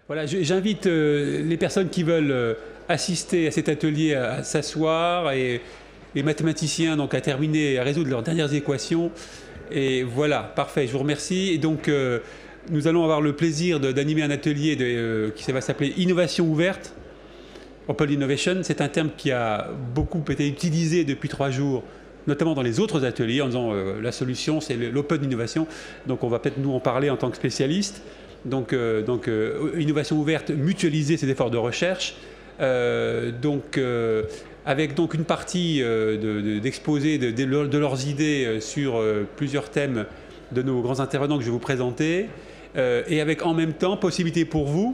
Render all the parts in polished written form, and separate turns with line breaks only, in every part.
Voilà, j'invite les personnes qui veulent assister à cet atelier à s'asseoir et les mathématiciens donc, à terminer, à résoudre leurs dernières équations. Et voilà, parfait, je vous remercie. Et donc, nous allons avoir le plaisir d'animer un atelier qui va s'appeler Innovation ouverte, Open Innovation. C'est un terme qui a beaucoup été utilisé depuis 3 jours, notamment dans les autres ateliers, en disant la solution, c'est l'Open Innovation. Donc, on va peut-être nous en parler en tant que spécialistes. Donc, innovation ouverte, mutualiser ses efforts de recherche. Avec donc une partie d'exposé de leurs idées sur plusieurs thèmes de nos grands intervenants que je vais vous présenter, et avec en même temps possibilité pour vous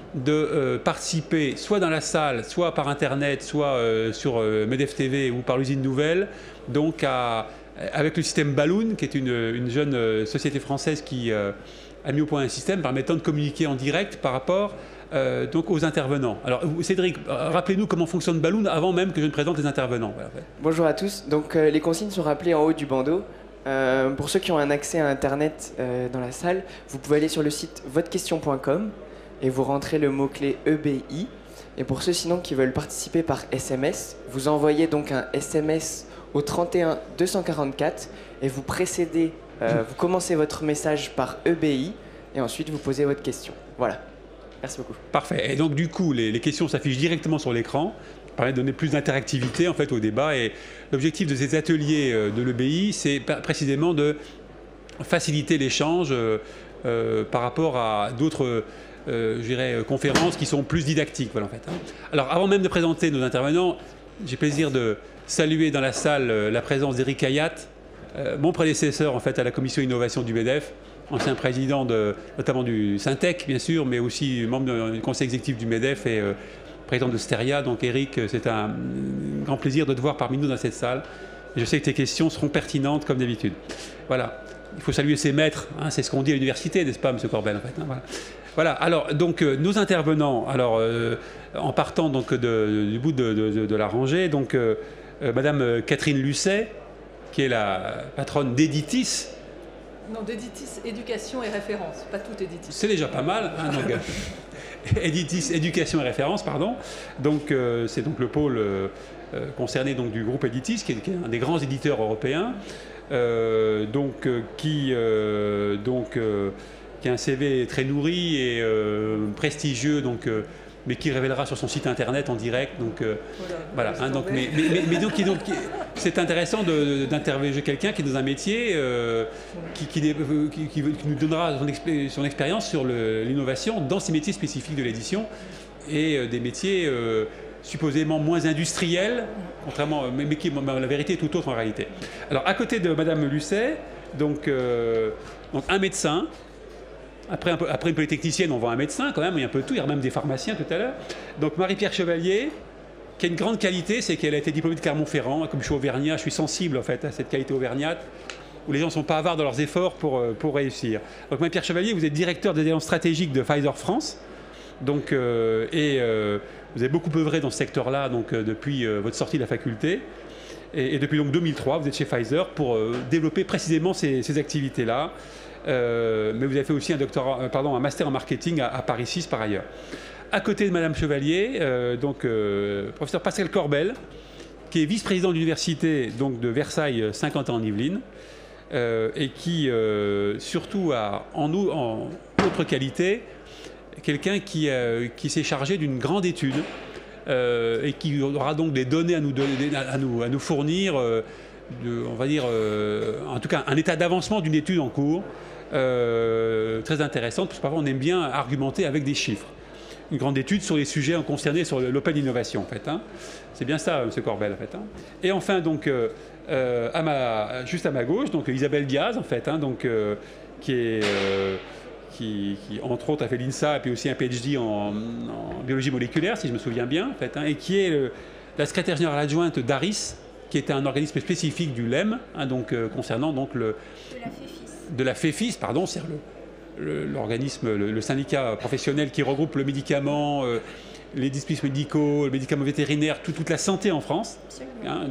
de participer soit dans la salle, soit par Internet, soit sur MEDEF TV ou par l'usine Nouvelle, donc avec le système Balloon, qui est une jeune société française qui a mis au point un système permettant de communiquer en direct par rapport donc aux intervenants. Alors Cédric, rappelez-nous comment fonctionne Balloon avant même que je ne présente les intervenants. Voilà.
Bonjour à tous. Donc les consignes sont rappelées en haut du bandeau. Pour ceux qui ont un accès à Internet dans la salle, vous pouvez aller sur le site votrequestion.com et vous rentrez le mot-clé EBI. Et pour ceux sinon qui veulent participer par SMS, vous envoyez donc un SMS au 31 244 et vous précédez, vous commencez votre message par EBI et ensuite vous posez votre question. Voilà. Merci beaucoup.
Parfait. Et donc du coup, les questions s'affichent directement sur l'écran. Ça permet de donner plus d'interactivité en fait au débat. Et l'objectif de ces ateliers de l'EBI, c'est précisément de faciliter l'échange par rapport à d'autres conférences qui sont plus didactiques. Voilà, en fait, hein. Alors avant même de présenter nos intervenants, j'ai plaisir de saluer dans la salle la présence d'Éric Hayat, mon prédécesseur en fait à la commission innovation du MEDEF, ancien président notamment du Syntec bien sûr, mais aussi membre du conseil exécutif du MEDEF et président de Steria. Donc Éric, c'est un grand plaisir de te voir parmi nous dans cette salle. Et je sais que tes questions seront pertinentes comme d'habitude. Voilà, il faut saluer ses maîtres, hein, c'est ce qu'on dit à l'université, n'est-ce pas, M. Corbel en fait, hein, voilà. Voilà, alors donc nos intervenants, alors en partant donc du bout de la rangée, donc Madame Catherine Lucet, qui est la patronne d'Editis.
Non, d'Editis, éducation et référence, pas tout Editis.
C'est déjà pas mal, hein, donc, Editis, éducation et référence, pardon. Donc c'est donc le pôle concerné donc, du groupe Editis, qui est un des grands éditeurs européens, qui a un CV très nourri et prestigieux, donc, mais qui révélera sur son site internet en direct. Donc, voilà. Hein, donc, c'est intéressant d'interroger quelqu'un qui est dans un métier qui nous donnera son expérience sur l'innovation dans ces métiers spécifiques de l'édition et des métiers supposément moins industriels, contrairement, mais qui, la vérité est tout autre en réalité. Alors, à côté de Madame Lucet, donc un médecin. Après une polytechnicienne, on voit un médecin quand même, il y a un peu de tout, il y a même des pharmaciens tout à l'heure. Donc Marie-Pierre Chevalier, qui a une grande qualité, c'est qu'elle a été diplômée de Clermont-Ferrand. Comme je suis auvergnat, je suis sensible en fait à cette qualité auvergnate, où les gens ne sont pas avares dans leurs efforts pour réussir. Donc Marie-Pierre Chevalier, vous êtes directeur des alliances stratégiques de Pfizer France. Donc, vous avez beaucoup œuvré dans ce secteur-là depuis votre sortie de la faculté. Et depuis donc 2003, vous êtes chez Pfizer pour développer précisément ces activités-là. Mais vous avez fait aussi un master en marketing à Paris 6 par ailleurs. À côté de Madame Chevalier, professeur Pascal Corbel, qui est vice-président de l'université de Versailles 50 ans en Yvelines, et qui surtout a en autre qualité quelqu'un qui s'est chargé d'une grande étude et qui aura donc des données à nous fournir, on va dire en tout cas un état d'avancement d'une étude en cours. Très intéressante, parce que parfois on aime bien argumenter avec des chiffres. Une grande étude sur les sujets concernés sur l'open innovation, en fait. Hein. C'est bien ça, M. Corbel, en fait. Hein. Et enfin, donc, juste à ma gauche, donc Isabelle Diaz, en fait, hein, qui, entre autres, a fait l'INSA et puis aussi un PhD en biologie moléculaire, si je me souviens bien, en fait, hein, et qui est la secrétaire générale adjointe d'ARIS, qui est un organisme spécifique du LEM, hein, concernant de la FEFIS, pardon, c'est l'organisme, le syndicat professionnel qui regroupe le médicament, les dispositifs médicaux, le médicament vétérinaire, toute la santé en France, hein,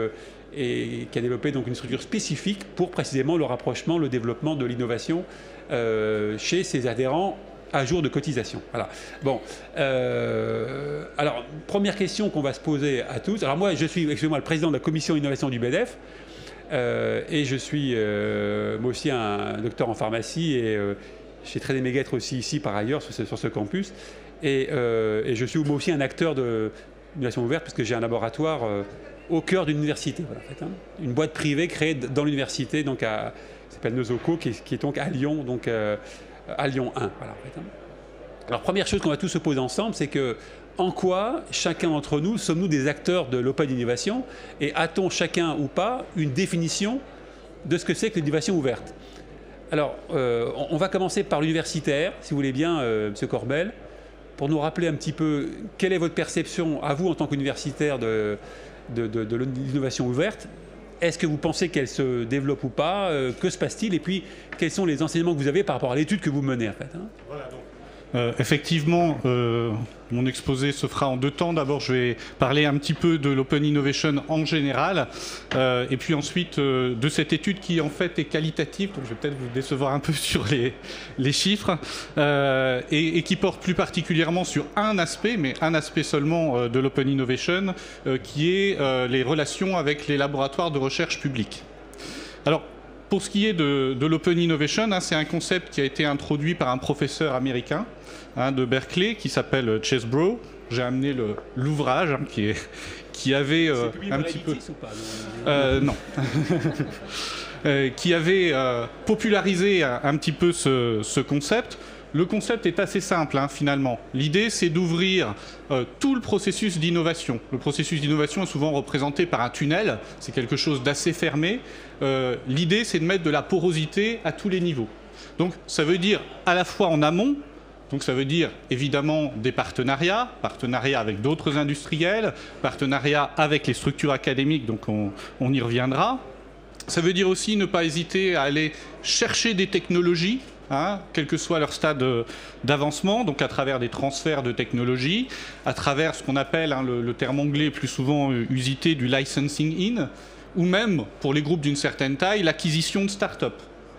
et qui a développé une structure spécifique pour précisément le rapprochement, le développement de l'innovation chez ses adhérents à jour de cotisation. Voilà. Bon, alors, première question qu'on va se poser à tous. Alors moi, je suis excusez-moi, le président de la commission innovation du MEDEF et je suis moi aussi un docteur en pharmacie et j'ai traité mes guêtres aussi ici par ailleurs sur ce campus. Et je suis moi aussi un acteur de l'innovation ouverte puisque j'ai un laboratoire au cœur d'une université. Voilà, en fait, hein. Une boîte privée créée dans l'université, donc qui s'appelle Nozoco, qui est donc à Lyon, donc à Lyon 1. Voilà, en fait, hein. Alors première chose qu'on va tous se poser ensemble, c'est que en quoi chacun d'entre nous sommes-nous des acteurs de l'open innovation et a-t-on chacun ou pas une définition de ce que c'est que l'innovation ouverte? Alors on va commencer par l'universitaire, si vous voulez bien, M. Corbel, pour nous rappeler un petit peu quelle est votre perception à vous en tant qu'universitaire de l'innovation ouverte. Est-ce que vous pensez qu'elle se développe ou pas? Que se passe-t-il? Et puis, quels sont les enseignements que vous avez par rapport à l'étude que vous menez, en fait, hein?
Voilà, donc. Effectivement, mon exposé se fera en deux temps. D'abord, je vais parler un petit peu de l'Open Innovation en général, et puis ensuite de cette étude qui en fait est qualitative, donc je vais peut-être vous décevoir un peu sur les chiffres, et qui porte plus particulièrement sur un aspect, mais un aspect seulement de l'Open Innovation, qui est les relations avec les laboratoires de recherche publics. Alors, pour ce qui est de l'Open Innovation, hein, c'est un concept qui a été introduit par un professeur américain de Berkeley qui s'appelle Chesbrough. J'ai amené l'ouvrage hein, qui avait un petit peu...
Ou pas,
non. Qui avait popularisé un petit peu ce concept. Le concept est assez simple, hein, finalement. L'idée, c'est d'ouvrir tout le processus d'innovation. Le processus d'innovation est souvent représenté par un tunnel. C'est quelque chose d'assez fermé. L'idée, c'est de mettre de la porosité à tous les niveaux. Donc, ça veut dire à la fois en amont, donc ça veut dire évidemment des partenariats avec d'autres industriels, partenariats avec les structures académiques, donc on y reviendra. Ça veut dire aussi ne pas hésiter à aller chercher des technologies, hein, quel que soit leur stade d'avancement, donc à travers des transferts de technologies, à travers ce qu'on appelle, hein, le terme anglais plus souvent usité, du licensing in, ou même, pour les groupes d'une certaine taille, l'acquisition de start-up.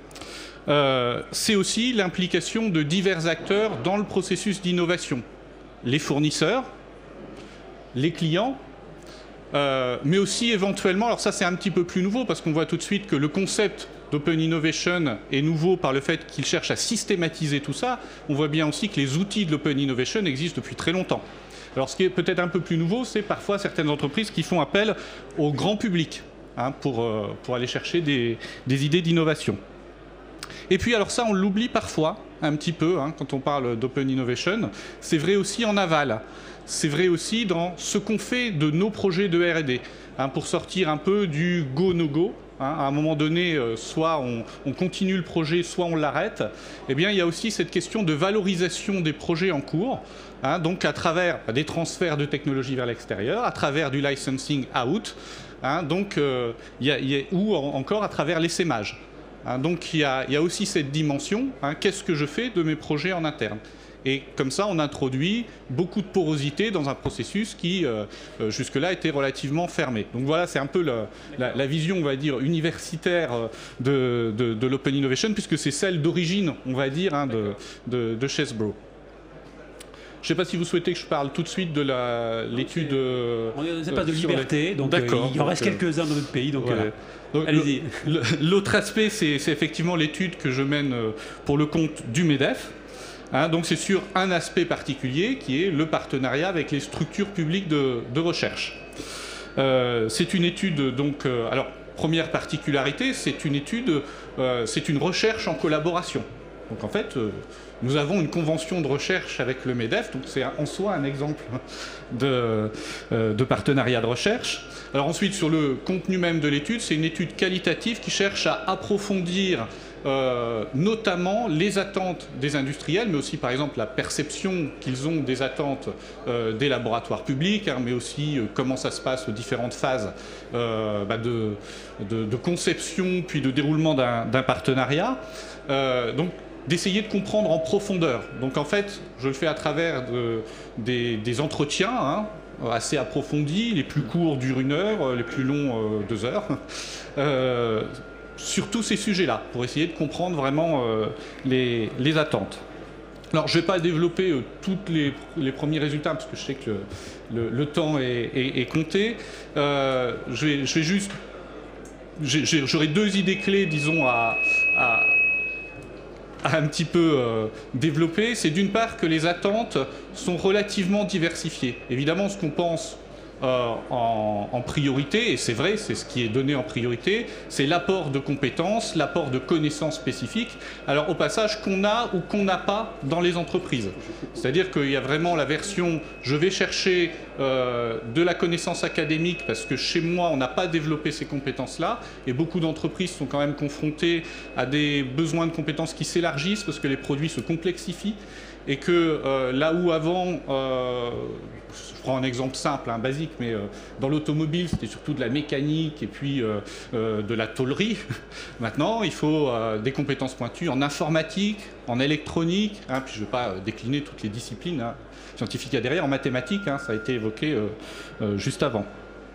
C'est aussi l'implication de divers acteurs dans le processus d'innovation. Les fournisseurs, les clients, mais aussi éventuellement, alors ça c'est un petit peu plus nouveau parce qu'on voit tout de suite que le concept d'Open Innovation est nouveau par le fait qu'il cherche à systématiser tout ça. On voit bien aussi que les outils de l'Open Innovation existent depuis très longtemps. Alors ce qui est peut-être un peu plus nouveau, c'est parfois certaines entreprises qui font appel au grand public hein, pour aller chercher des idées d'innovation. Et puis alors ça on l'oublie parfois un petit peu hein, quand on parle d'Open Innovation. C'est vrai aussi en aval. C'est vrai aussi dans ce qu'on fait de nos projets de R&D hein, pour sortir un peu du go-no-go. Hein, à un moment donné, soit on continue le projet, soit on l'arrête. Eh bien, il y a aussi cette question de valorisation des projets en cours, hein, donc à travers des transferts de technologies vers l'extérieur, à travers du licensing out, hein, donc, ou encore à travers l'essaimage. Hein, donc il y a aussi cette dimension, hein, qu'est-ce que je fais de mes projets en interne? Et comme ça, on introduit beaucoup de porosité dans un processus qui, jusque-là, était relativement fermé. Donc voilà, c'est un peu la vision, on va dire, universitaire de l'Open Innovation, puisque c'est celle d'origine, on va dire, hein, de Chesbrough. Je ne sais pas si vous souhaitez que je parle tout de suite de l'étude...
On n'est pas de liberté, donc il en reste quelques-uns dans notre pays, donc voilà. Allez-y.
L'autre aspect, c'est effectivement l'étude que je mène pour le compte du MEDEF. Hein, donc c'est sur un aspect particulier qui est le partenariat avec les structures publiques de recherche. C'est une étude, donc, alors première particularité, c'est une recherche en collaboration. Donc en fait, nous avons une convention de recherche avec le MEDEF, donc c'est en soi un exemple de partenariat de recherche. Alors ensuite, sur le contenu même de l'étude, c'est une étude qualitative qui cherche à approfondir notamment les attentes des industriels, mais aussi par exemple la perception qu'ils ont des attentes des laboratoires publics, hein, mais aussi comment ça se passe aux différentes phases de conception puis de déroulement d'un partenariat. Donc d'essayer de comprendre en profondeur. Donc en fait, je le fais à travers des entretiens hein, assez approfondis, les plus courts durent 1 heure, les plus longs 2 heures. Sur tous ces sujets-là, pour essayer de comprendre vraiment les attentes. Alors, je ne vais pas développer tous les premiers résultats, parce que je sais que le temps est compté. J'aurai 2 idées clés, disons, à un petit peu développer. C'est d'une part que les attentes sont relativement diversifiées. Évidemment, ce qu'on pense en priorité, et c'est vrai, c'est ce qui est donné en priorité, c'est l'apport de compétences, l'apport de connaissances spécifiques, alors au passage qu'on a ou qu'on n'a pas dans les entreprises. C'est-à-dire qu'il y a vraiment la version « je vais chercher de la connaissance académique parce que chez moi on n'a pas développé ces compétences-là » et beaucoup d'entreprises sont quand même confrontées à des besoins de compétences qui s'élargissent parce que les produits se complexifient et que là où avant, je prends un exemple simple, basique, mais dans l'automobile, c'était surtout de la mécanique et puis de la tôlerie. Maintenant, il faut des compétences pointues en informatique, en électronique, puis je ne vais pas décliner toutes les disciplines scientifiques qu'il y a derrière, en mathématiques, ça a été évoqué juste avant.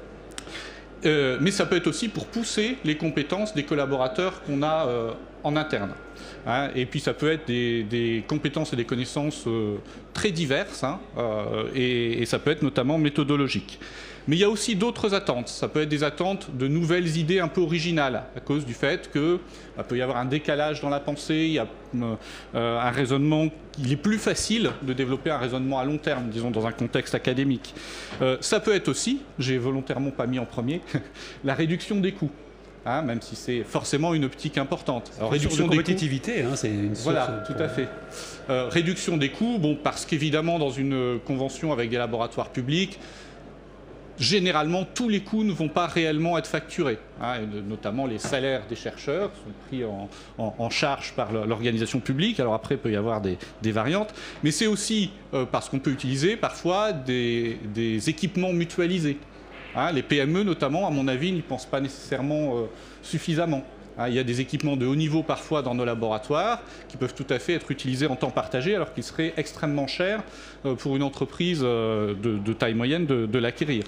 Mais ça peut être aussi pour pousser les compétences des collaborateurs qu'on a en interne. Et puis ça peut être des compétences et des connaissances très diverses, et ça peut être notamment méthodologique. Mais il y a aussi d'autres attentes. Ça peut être des attentes de nouvelles idées un peu originales, à cause du fait qu'il peut y avoir un décalage dans la pensée, il y a un raisonnement, il est plus facile de développer un raisonnement à long terme, disons, dans un contexte académique. Ça peut être aussi, j'ai volontairement pas mis en premier, la réduction des coûts. Même si c'est forcément une optique importante. Alors, réduction
de compétitivité, c'est une source.
Voilà, tout à fait. Réduction des coûts, parce qu'évidemment, dans une convention avec des laboratoires publics, généralement, tous les coûts ne vont pas réellement être facturés. Et notamment, les salaires des chercheurs sont pris en charge par l'organisation publique. Alors après, il peut y avoir des variantes. Mais c'est aussi parce qu'on peut utiliser parfois des équipements mutualisés. Les PME, notamment, à mon avis, n'y pensent pas nécessairement suffisamment. Il y a des équipements de haut niveau parfois dans nos laboratoires qui peuvent tout à fait être utilisés en temps partagé alors qu'ils seraient extrêmement chers pour une entreprise de taille moyenne de l'acquérir.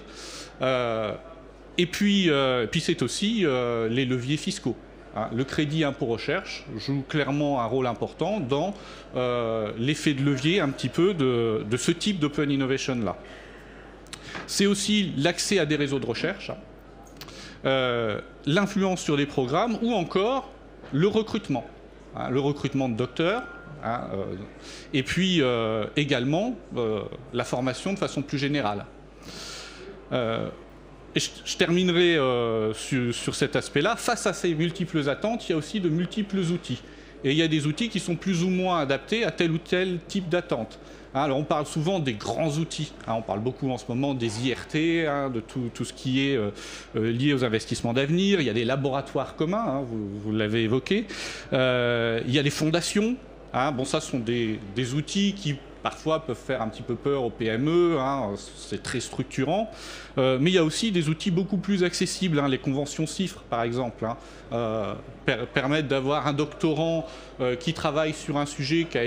Et puis c'est aussi les leviers fiscaux. Le crédit impôt recherche joue clairement un rôle important dans l'effet de levier un petit peu de ce type d'open innovation-là. C'est aussi l'accès à des réseaux de recherche, l'influence sur des programmes ou encore le recrutement de docteurs, et puis également la formation de façon plus générale. Et je terminerai sur cet aspect-là. Face à ces multiples attentes, il y a aussi de multiples outils. Et il y a des outils qui sont plus ou moins adaptés à tel ou tel type d'attente. Alors on parle souvent des grands outils, on parle beaucoup en ce moment des IRT, de tout ce qui est lié aux investissements d'avenir. Il y a des laboratoires communs, vous l'avez évoqué. Il y a les fondations. Ça ce sont des outils qui parfois peuvent faire un petit peu peur aux PME, c'est très structurant. Mais il y a aussi des outils beaucoup plus accessibles, les conventions CIFRE par exemple, permettent d'avoir un doctorant qui travaille sur un sujet qui a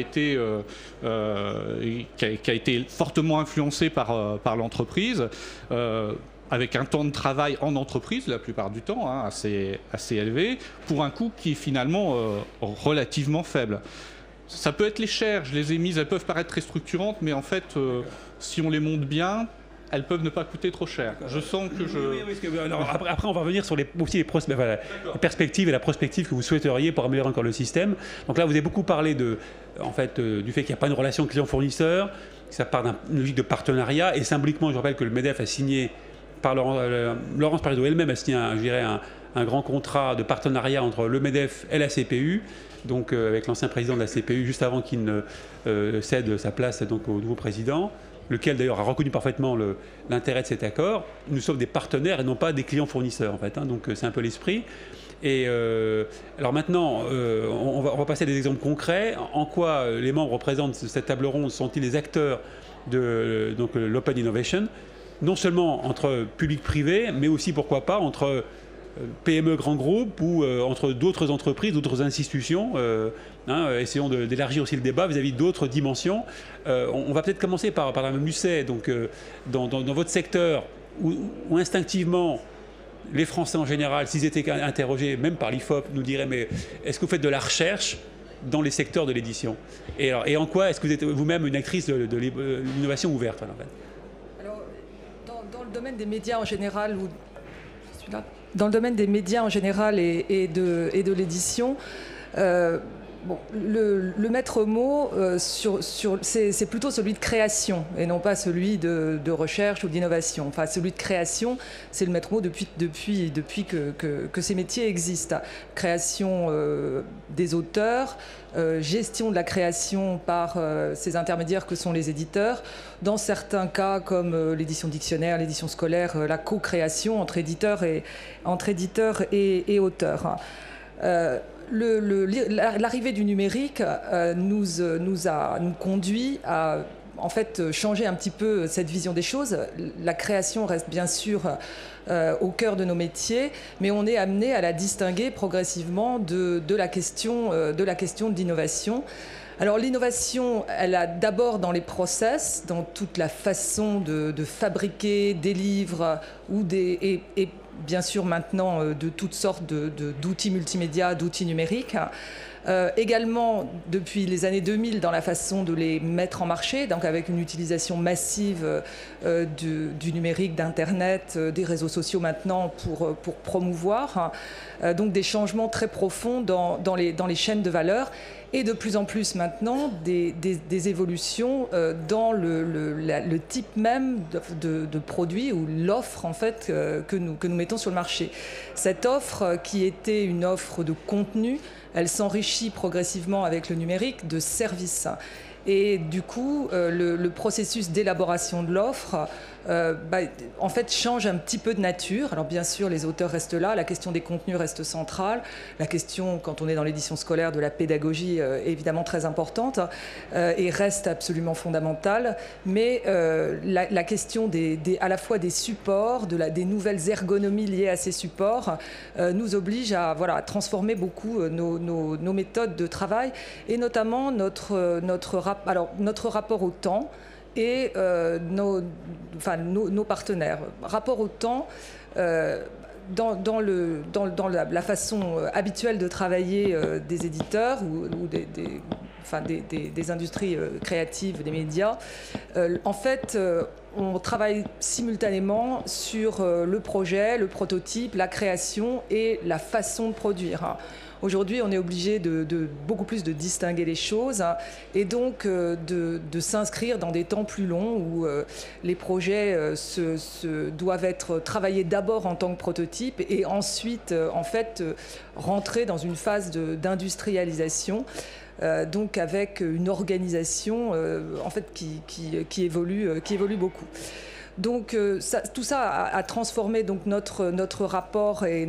été fortement influencé par l'entreprise, avec un temps de travail en entreprise la plupart du temps, assez élevé, pour un coût qui est finalement relativement faible. Ça peut être les chaires, je les ai mises, elles peuvent paraître très structurantes, mais en fait, si on les monte bien, elles peuvent ne pas coûter trop cher. Je sens que je...
Alors, après, on va revenir sur les perspectives et la prospective que vous souhaiteriez pour améliorer encore le système. Donc là, vous avez beaucoup parlé du fait qu'il n'y a pas une relation client-fournisseur, que ça part d'une logique de partenariat, et symboliquement, je rappelle que le MEDEF a signé, Laurence Parisot elle-même a signé un grand contrat de partenariat entre le MEDEF et la CPU, donc avec l'ancien président de la CPU, juste avant qu'il ne cède sa place donc, au nouveau président, lequel d'ailleurs a reconnu parfaitement l'intérêt de cet accord. Nous sommes des partenaires et non pas des clients fournisseurs, en fait, donc c'est un peu l'esprit. Et alors maintenant, on va passer à des exemples concrets. En quoi les membres présents de cette table ronde sont-ils les acteurs de l'Open Innovation, non seulement entre public-privé, mais aussi, pourquoi pas, entre PME grands groupes ou entre d'autres entreprises, d'autres institutions. Essayons d'élargir aussi le débat vis-à-vis d'autres dimensions. On va peut-être commencer par Mme Musset. Donc, dans votre secteur, où instinctivement, les Français en général, s'ils étaient interrogés, même par l'IFOP, nous diraient « mais est-ce que vous faites de la recherche ?» dans les secteurs de l'édition. Et en quoi est-ce que vous êtes vous-même une actrice de l'innovation ouverte en fait?
Alors, dans le domaine des médias en général, dans le domaine des médias en général et de l'édition, bon, le maître mot, c'est plutôt celui de création et non pas celui de recherche ou d'innovation. Enfin, celui de création, c'est le maître mot depuis que ces métiers existent. Création des auteurs, gestion de la création par ces intermédiaires que sont les éditeurs. Dans certains cas, comme l'édition dictionnaire, l'édition scolaire, la co-création entre éditeurs et auteurs. L'arrivée du numérique nous conduit à en fait changer un petit peu cette vision des choses. La création reste bien sûr au cœur de nos métiers, mais on est amené à la distinguer progressivement de la question de l'innovation. Alors l'innovation, elle a d'abord dans les process, dans toute la façon de fabriquer des livres et bien sûr maintenant de toutes sortes d'outils multimédia, d'outils numériques. Également depuis les années 2000 dans la façon de les mettre en marché, donc avec une utilisation massive du numérique, d'Internet, des réseaux sociaux maintenant pour promouvoir. Donc des changements très profonds dans les chaînes de valeur et de plus en plus maintenant des évolutions dans le type même de produit ou l'offre en fait que nous mettons sur le marché. Cette offre qui était une offre de contenu, elle s'enrichit progressivement avec le numérique de services. Et du coup, le processus d'élaboration de l'offre en fait change un petit peu de nature. Alors bien sûr, les auteurs restent là, la question des contenus reste centrale, la question, quand on est dans l'édition scolaire, de la pédagogie est évidemment très importante et reste absolument fondamentale, mais la question à la fois des supports, des nouvelles ergonomies liées à ces supports nous oblige à transformer beaucoup nos méthodes de travail et notamment notre rapport au temps et nos partenaires. Rapport au temps, dans la façon habituelle de travailler des éditeurs ou des industries créatives, des médias, en fait, on travaille simultanément sur le projet, le prototype, la création et la façon de produire. Aujourd'hui, on est obligé de beaucoup plus de distinguer les choses et donc de s'inscrire dans des temps plus longs où les projets doivent être travaillés d'abord en tant que prototype et ensuite, en fait, rentrer dans une phase d'industrialisation. Donc avec une organisation en fait qui évolue beaucoup. Donc tout ça a transformé donc notre rapport et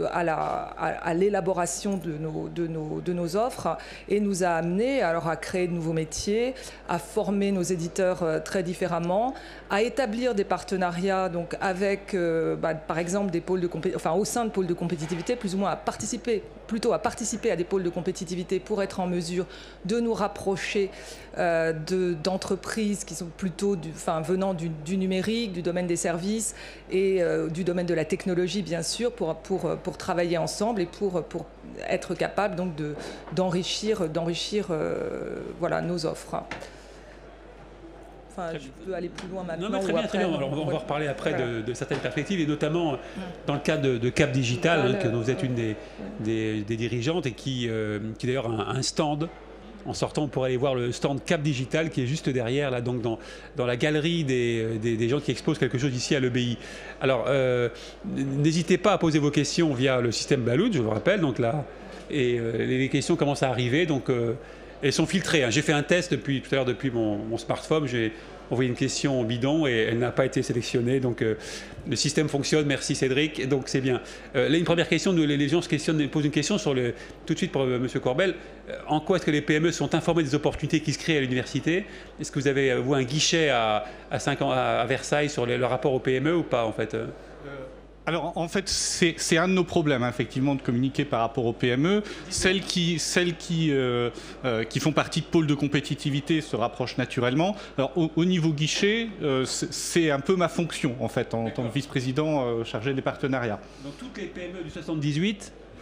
à l'élaboration de nos offres et nous a amené alors à créer de nouveaux métiers, à former nos éditeurs très différemment, à établir des partenariats donc avec par exemple des pôles au sein de pôles de compétitivité, plus ou moins à participer à des pôles de compétitivité pour être en mesure de nous rapprocher d'entreprises qui sont plutôt venant du numérique, du domaine des services et du domaine de la technologie bien sûr pour travailler ensemble et pour être capable donc d'enrichir nos offres. Enfin, je peux aller plus loin maintenant.
Non, mais très bien. Alors, on va reparler après de certaines perspectives, et notamment dans le cadre de Cap Digital, que vous êtes une des dirigeantes, et qui d'ailleurs a un stand. En sortant, on pourrait aller voir le stand Cap Digital qui est juste derrière, là, donc dans la galerie des gens qui exposent quelque chose ici à l'EBI. Alors, n'hésitez pas à poser vos questions via le système Baloud, je vous rappelle. Donc là, et les questions commencent à arriver. Donc, elles sont filtrées. J'ai fait un test tout à l'heure depuis mon smartphone. J'ai envoyé une question au bidon et elle n'a pas été sélectionnée. Donc le système fonctionne. Merci Cédric. Et donc c'est bien. Là, une première question. Les gens posent une question tout de suite pour M. Corbel. En quoi est-ce que les PME sont informées des opportunités qui se créent à l'université? Est-ce que vous avez un guichet à Versailles sur le rapport aux PME ou pas en fait?
Alors en fait, c'est un de nos problèmes, hein, effectivement, de communiquer par rapport aux PME. Celles qui font partie de pôles de compétitivité se rapprochent naturellement. Alors au niveau guichet, c'est un peu ma fonction en fait, en tant que vice-président chargé des partenariats.
Donc toutes les PME du 78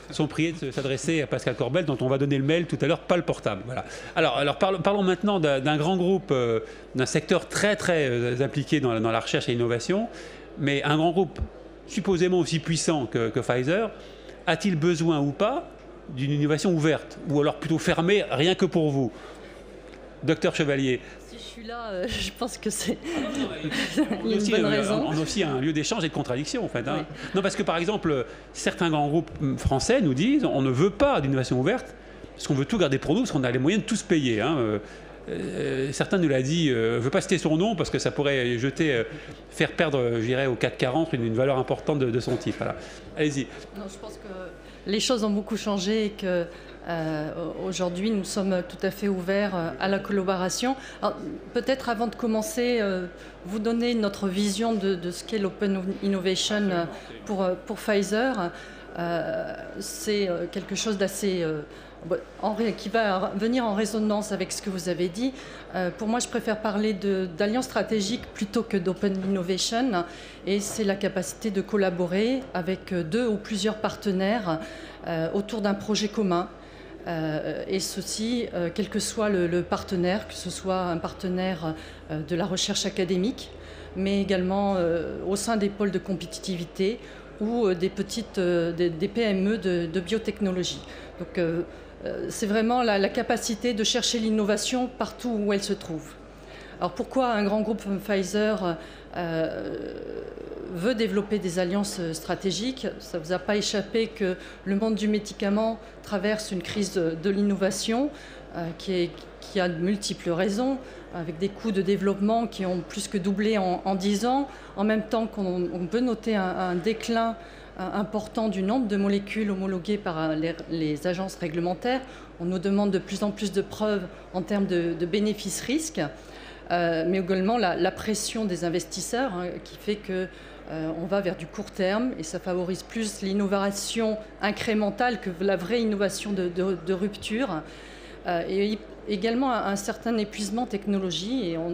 sont priés de s'adresser à Pascal Corbel, dont on va donner le mail tout à l'heure, pas le portable. Voilà. Alors parlons maintenant d'un grand groupe, d'un secteur très très impliqué dans la recherche et l'innovation, mais un grand groupe supposément aussi puissant que Pfizer, a-t-il besoin ou pas d'une innovation ouverte, ou alors plutôt fermée, rien que pour vous? Docteur Chevalier.
Si je suis là, je pense que c'est
une
bonne raison.
On a aussi un lieu d'échange et de contradiction, en fait. Hein. Oui. Non, parce que par exemple, certains grands groupes français nous disent on ne veut pas d'innovation ouverte, parce qu'on veut tout garder pour nous, parce qu'on a les moyens de tous payer. Hein. Certains nous l'ont dit, je ne veux pas citer son nom, parce que ça pourrait faire perdre, je dirais, au CAC 40 une valeur importante de son titre. Voilà. Allez-y.
Non, je pense que les choses ont beaucoup changé et que aujourd'hui, nous sommes tout à fait ouverts à la collaboration. Peut-être avant de commencer, vous donner notre vision de ce qu'est l'Open Innovation pour Pfizer. C'est quelque chose d'assez... qui va venir en résonance avec ce que vous avez dit. Pour moi, je préfère parler d'alliance stratégique plutôt que d'Open Innovation. Et c'est la capacité de collaborer avec 2 ou plusieurs partenaires autour d'un projet commun. Et ceci, quel que soit le partenaire, que ce soit un partenaire de la recherche académique, mais également au sein des pôles de compétitivité ou des PME de biotechnologie. Donc c'est vraiment la capacité de chercher l'innovation partout où elle se trouve. Alors pourquoi un grand groupe comme Pfizer veut développer des alliances stratégiques? Ça ne vous a pas échappé que le monde du médicament traverse une crise de l'innovation qui a de multiples raisons, avec des coûts de développement qui ont plus que doublé en 10 ans, en même temps qu'on peut noter un déclin important du nombre de molécules homologuées par les agences réglementaires. On nous demande de plus en plus de preuves en termes de bénéfices-risques, mais également la pression des investisseurs qui fait qu'on va vers du court terme et ça favorise plus l'innovation incrémentale que la vraie innovation de rupture. Et également un certain épuisement technologie et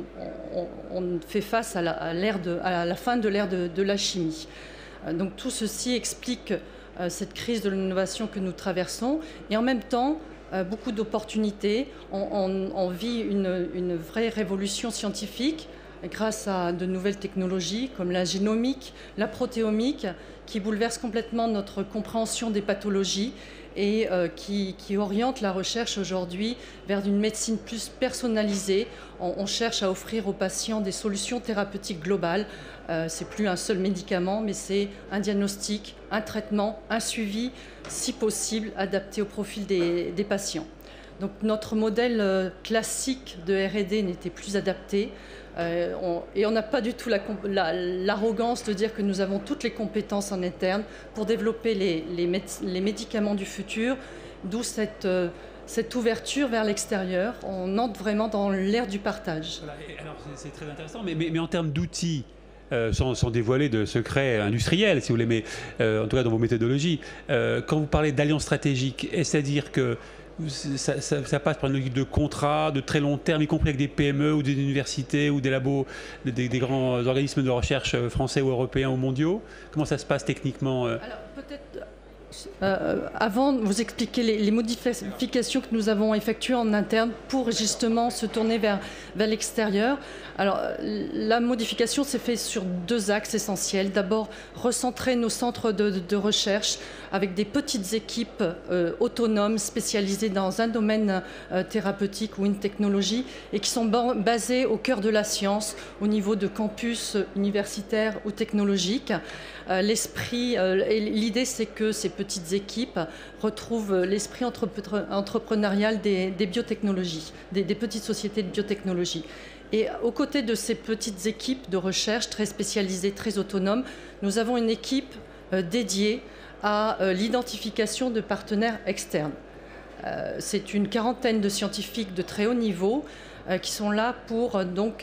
on fait face à la fin de l'ère de la chimie. Donc tout ceci explique cette crise de l'innovation que nous traversons et en même temps beaucoup d'opportunités. On vit une vraie révolution scientifique grâce à de nouvelles technologies comme la génomique, la protéomique qui bouleversent complètement notre compréhension des pathologies et qui oriente la recherche aujourd'hui vers une médecine plus personnalisée. On cherche à offrir aux patients des solutions thérapeutiques globales. C'est plus un seul médicament, mais c'est un diagnostic, un traitement, un suivi, si possible, adapté au profil des patients. Donc notre modèle classique de R&D n'était plus adapté. Et on n'a pas du tout l'arrogance de dire que nous avons toutes les compétences en interne pour développer les médicaments du futur, d'où cette ouverture vers l'extérieur. On entre vraiment dans l'ère du partage.
Voilà, alors c'est très intéressant, mais en termes d'outils, sans dévoiler de secrets industriels, si vous voulez, mais en tout cas dans vos méthodologies, quand vous parlez d'alliance stratégique, c'est-à-dire que ça passe par une logique de contrat de très long terme, y compris avec des PME ou des universités ou des labos, des grands organismes de recherche français ou européens ou mondiaux. Comment ça se passe techniquement?
Alors peut-être avant de vous expliquer les modifications que nous avons effectuées en interne pour justement se tourner vers l'extérieur. Alors la modification s'est faite sur 2 axes essentiels. D'abord, recentrer nos centres de recherche avec des petites équipes autonomes spécialisées dans un domaine thérapeutique ou une technologie et qui sont basées au cœur de la science, au niveau de campus universitaires ou technologiques. L'idée, c'est que ces petites équipes retrouvent l'esprit entrepreneurial des biotechnologies, des petites sociétés de biotechnologie. Et aux côtés de ces petites équipes de recherche très spécialisées, très autonomes, nous avons une équipe dédiée à l'identification de partenaires externes. C'est une quarantaine de scientifiques de très haut niveau qui sont là pour donc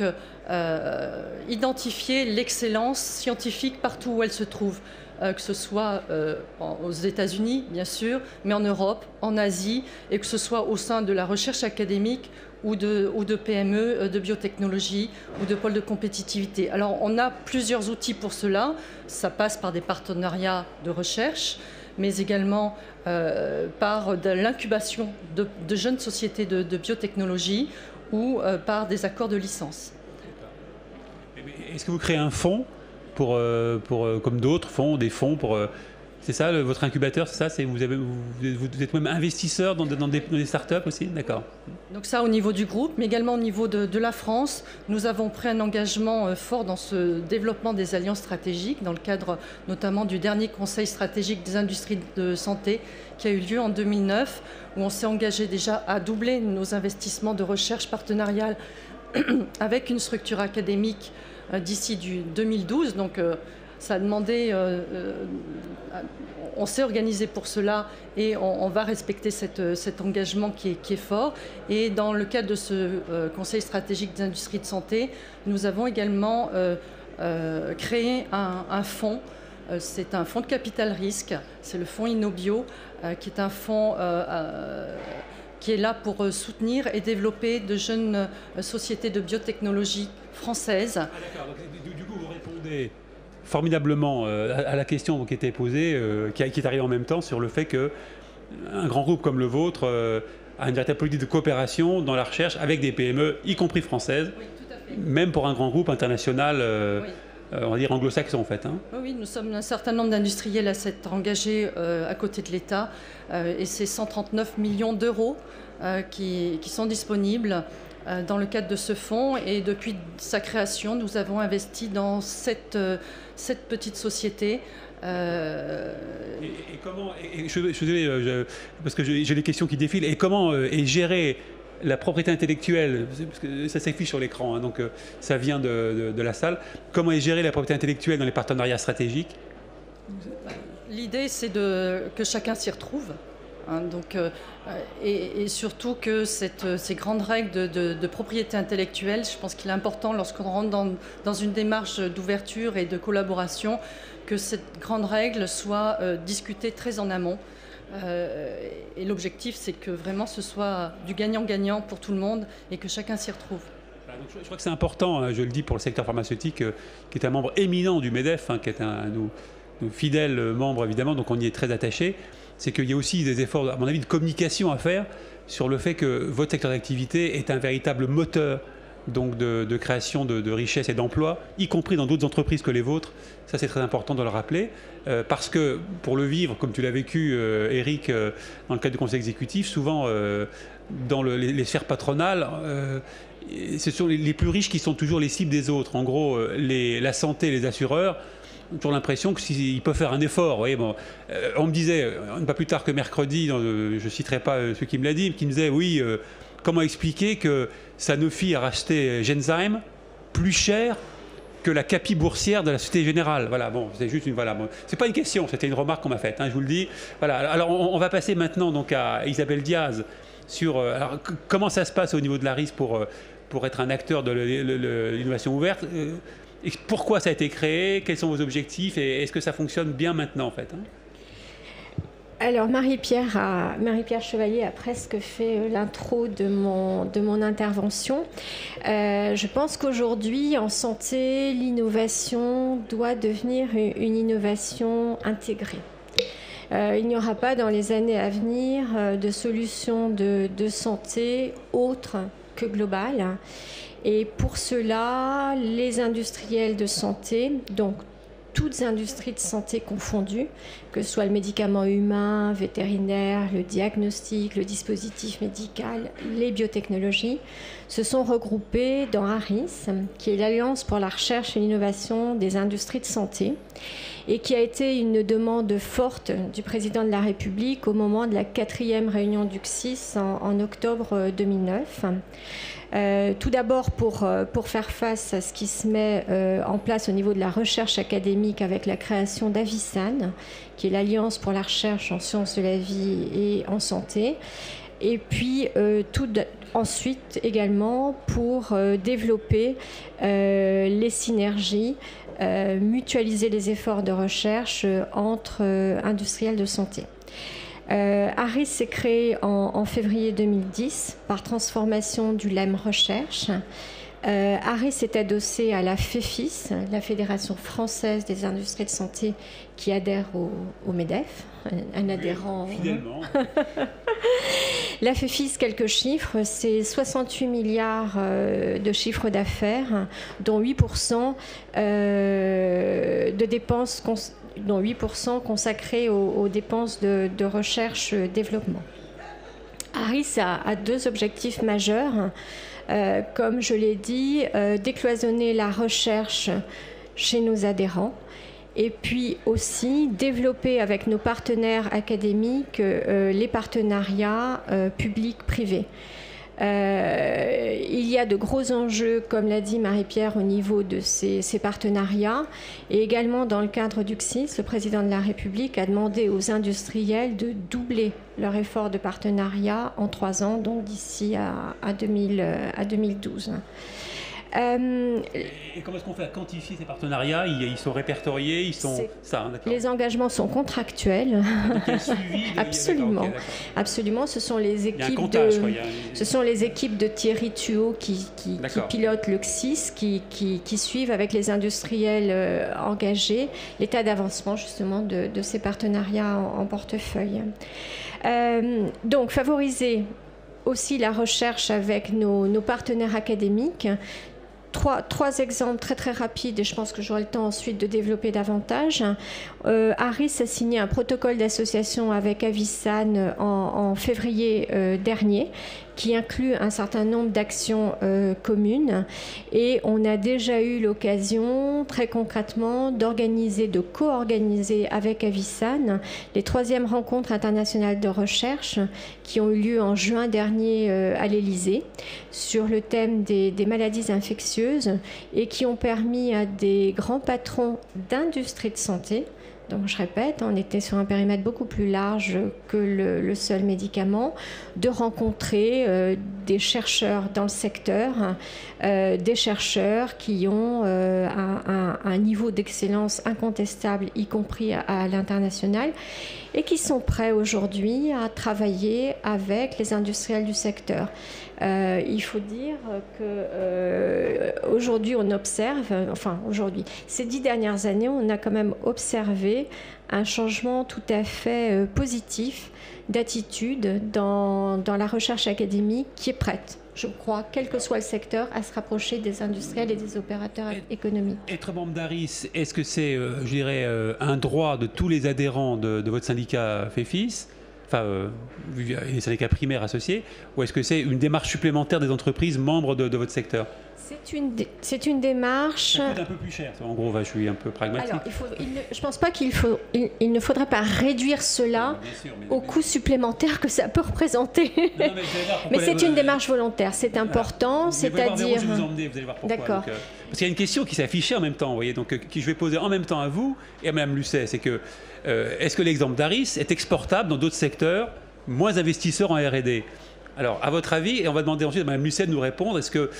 identifier l'excellence scientifique partout où elle se trouve, que ce soit aux États-Unis, bien sûr, mais en Europe, en Asie, et que ce soit au sein de la recherche académique ou de PME, de biotechnologie ou de pôles de compétitivité. Alors, on a plusieurs outils pour cela. Ça passe par des partenariats de recherche, mais également par de l'incubation de jeunes sociétés de biotechnologie ou par des accords de licence.
Est-ce que vous créez un fonds comme d'autres fonds, des fonds pour... c'est ça, votre incubateur, c'est ça, vous êtes même investisseur dans des startups aussi? D'accord.
Donc ça au niveau du groupe, mais également au niveau de la France. Nous avons pris un engagement fort dans ce développement des alliances stratégiques, dans le cadre notamment du dernier Conseil stratégique des industries de santé qui a eu lieu en 2009, où on s'est engagé déjà à doubler nos investissements de recherche partenariale avec une structure académique d'ici du 2012. Donc ça a demandé... on s'est organisé pour cela et on va respecter cet engagement qui est fort. Et dans le cadre de ce Conseil stratégique des industries de santé, nous avons également créé un fonds. C'est un fonds de capital risque, c'est le fonds Innobio, qui est un fonds qui est là pour soutenir et développer de jeunes sociétés de biotechnologie françaises.
Ah, d'accord. Donc, du coup, vous répondez formidablement à la question qui était posée, qui est arrivée en même temps, sur le fait qu'un grand groupe comme le vôtre a une véritable politique de coopération dans la recherche avec des PME, y compris françaises, oui, tout à fait. Même pour un grand groupe international, oui. On va dire anglo-saxon en fait. Hein.
Oui, nous sommes un certain nombre d'industriels à s'être engagés à côté de l'État et c'est 139 millions d'euros qui sont disponibles dans le cadre de ce fonds, et depuis sa création, nous avons investi dans cette petite société.
Et comment, je suis désolé, parce que j'ai des questions qui défilent, et comment est gérée la propriété intellectuelle, parce que ça s'affiche sur l'écran, hein, donc ça vient de la salle. Comment est gérée la propriété intellectuelle dans les partenariats stratégiques?
L'idée, c'est que chacun s'y retrouve. Hein, donc, et surtout que ces grandes règles de propriété intellectuelle, je pense qu'il est important lorsqu'on rentre dans une démarche d'ouverture et de collaboration, que cette grande règle soit discutée très en amont. Et l'objectif, c'est que vraiment ce soit du gagnant-gagnant pour tout le monde et que chacun s'y retrouve.
Donc, je crois que c'est important, hein, je le dis pour le secteur pharmaceutique, qui est un membre éminent du MEDEF, hein, qui est nos fidèles membres évidemment, donc on y est très attachés. C'est qu'il y a aussi des efforts, à mon avis, de communication à faire sur le fait que votre secteur d'activité est un véritable moteur donc de création de richesses et d'emplois, y compris dans d'autres entreprises que les vôtres. Ça, c'est très important de le rappeler, parce que pour le vivre, comme tu l'as vécu, Eric, dans le cadre du conseil exécutif, souvent dans les sphères patronales, ce sont les plus riches qui sont toujours les cibles des autres. En gros, la santé, les assureurs, ont toujours l'impression que s'ils peuvent faire un effort. Vous voyez, bon, on me disait, pas plus tard que mercredi, je ne citerai pas celui qui me l'a dit, mais qui me disait, oui, comment expliquer que Sanofi a racheté Genzyme plus cher que la capi boursière de la Société Générale. Voilà, bon, c'est juste bon, c'est pas une question, c'était une remarque qu'on m'a faite, hein, je vous le dis. Voilà, alors on va passer maintenant donc à Isabelle Diaz sur alors, comment ça se passe au niveau de l'ARIS pour être un acteur de l'innovation ouverte. Pourquoi ça a été créé? Quels sont vos objectifs? Et est-ce que ça fonctionne bien maintenant en fait, hein?
Alors Marie-Pierre Chevalier a presque fait l'intro de mon intervention. Je pense qu'aujourd'hui, en santé, l'innovation doit devenir une innovation intégrée. Il n'y aura pas dans les années à venir de solutions de santé autres que globales. Et pour cela, les industriels de santé, donc toutes industries de santé confondues, que ce soit le médicament humain, vétérinaire, le diagnostic, le dispositif médical, les biotechnologies, se sont regroupés dans ARIS, qui est l'Alliance pour la recherche et l'innovation des industries de santé, et qui a été une demande forte du président de la République au moment de la 4e réunion du CSIS en octobre 2009. Tout d'abord pour faire face à ce qui se met en place au niveau de la recherche académique avec la création d'Avisan, qui est l'Alliance pour la recherche en sciences de la vie et en santé. Et puis ensuite également pour développer les synergies, mutualiser les efforts de recherche entre industriels de santé. ARIS s'est créé en février 2010 par transformation du LEM Recherche. Harris est adossé à la FEFIS, la Fédération française des industries de santé, qui adhère au MEDEF, un adhérent.
Fidèlement.
La FEFIS, quelques chiffres, c'est 68 milliards de chiffre d'affaires, dont 8% de dépenses, dont 8% consacrés aux dépenses de recherche-développement. Harris a deux objectifs majeurs. Comme je l'ai dit, décloisonner la recherche chez nos adhérents et puis aussi développer avec nos partenaires académiques les partenariats publics-privés. Il y a de gros enjeux, comme l'a dit Marie-Pierre, au niveau de ces partenariats. Et également, dans le cadre du CSIS, le président de la République a demandé aux industriels de doubler leur effort de partenariat en 3 ans, donc d'ici à 2012.
Et comment est-ce qu'on fait à quantifier ces partenariats? Ils sont répertoriés, ils sont...
Les engagements sont contractuels.
Donc il y a le suivi
Absolument.
Okay,
absolument. Ce sont les équipes, ce sont les équipes de Thierry Thuot qui pilotent le CSIS, qui suivent avec les industriels engagés l'état d'avancement justement de ces partenariats en portefeuille. Donc favoriser aussi la recherche avec nos partenaires académiques. Trois exemples très rapides, et je pense que j'aurai le temps ensuite de développer davantage. Harris a signé un protocole d'association avec Avisan en février dernier, qui inclut un certain nombre d'actions communes. Et on a déjà eu l'occasion, très concrètement, de co-organiser avec Avisan les 3e rencontres internationales de recherche qui ont eu lieu en juin dernier à l'Élysée sur le thème des maladies infectieuses et qui ont permis à des grands patrons d'industrie de santé. Donc je répète, on était sur un périmètre beaucoup plus large que le seul médicament, de rencontrer des chercheurs dans le secteur, des chercheurs qui ont un niveau d'excellence incontestable, y compris à l'international, et qui sont prêts aujourd'hui à travailler avec les industriels du secteur. Il faut dire qu'aujourd'hui, on observe, ces 10 dernières années, on a quand même observé un changement tout à fait positif d'attitude dans la recherche académique qui est prête, je crois, quel que soit le secteur, à se rapprocher des industriels et des opérateurs économiques.
Être membre d'Harris, est-ce que c'est, je dirais, un droit de tous les adhérents de votre syndicat FEFIS, les syndicats primaires associés, ou est-ce que c'est une démarche supplémentaire des entreprises membres de votre secteur?
C'est une démarche...
Ça coûte un peu plus cher, en gros, je suis un peu pragmatique.
Alors, je ne pense pas il ne faudrait pas réduire cela au coût supplémentaire que ça peut représenter. Non, mais c'est une démarche volontaire, c'est important, c'est-à-dire...
Vous allez voir pourquoi.
D'accord.
Parce qu'il y a une question qui s'est affichée en même temps, vous voyez, donc, qui je vais poser en même temps à vous et à Mme Lucet, c'est que est-ce que l'exemple d'Harris est exportable dans d'autres secteurs moins investisseurs en R&D? Alors, à votre avis, et on va demander ensuite à Mme Lucet de nous répondre, est-ce que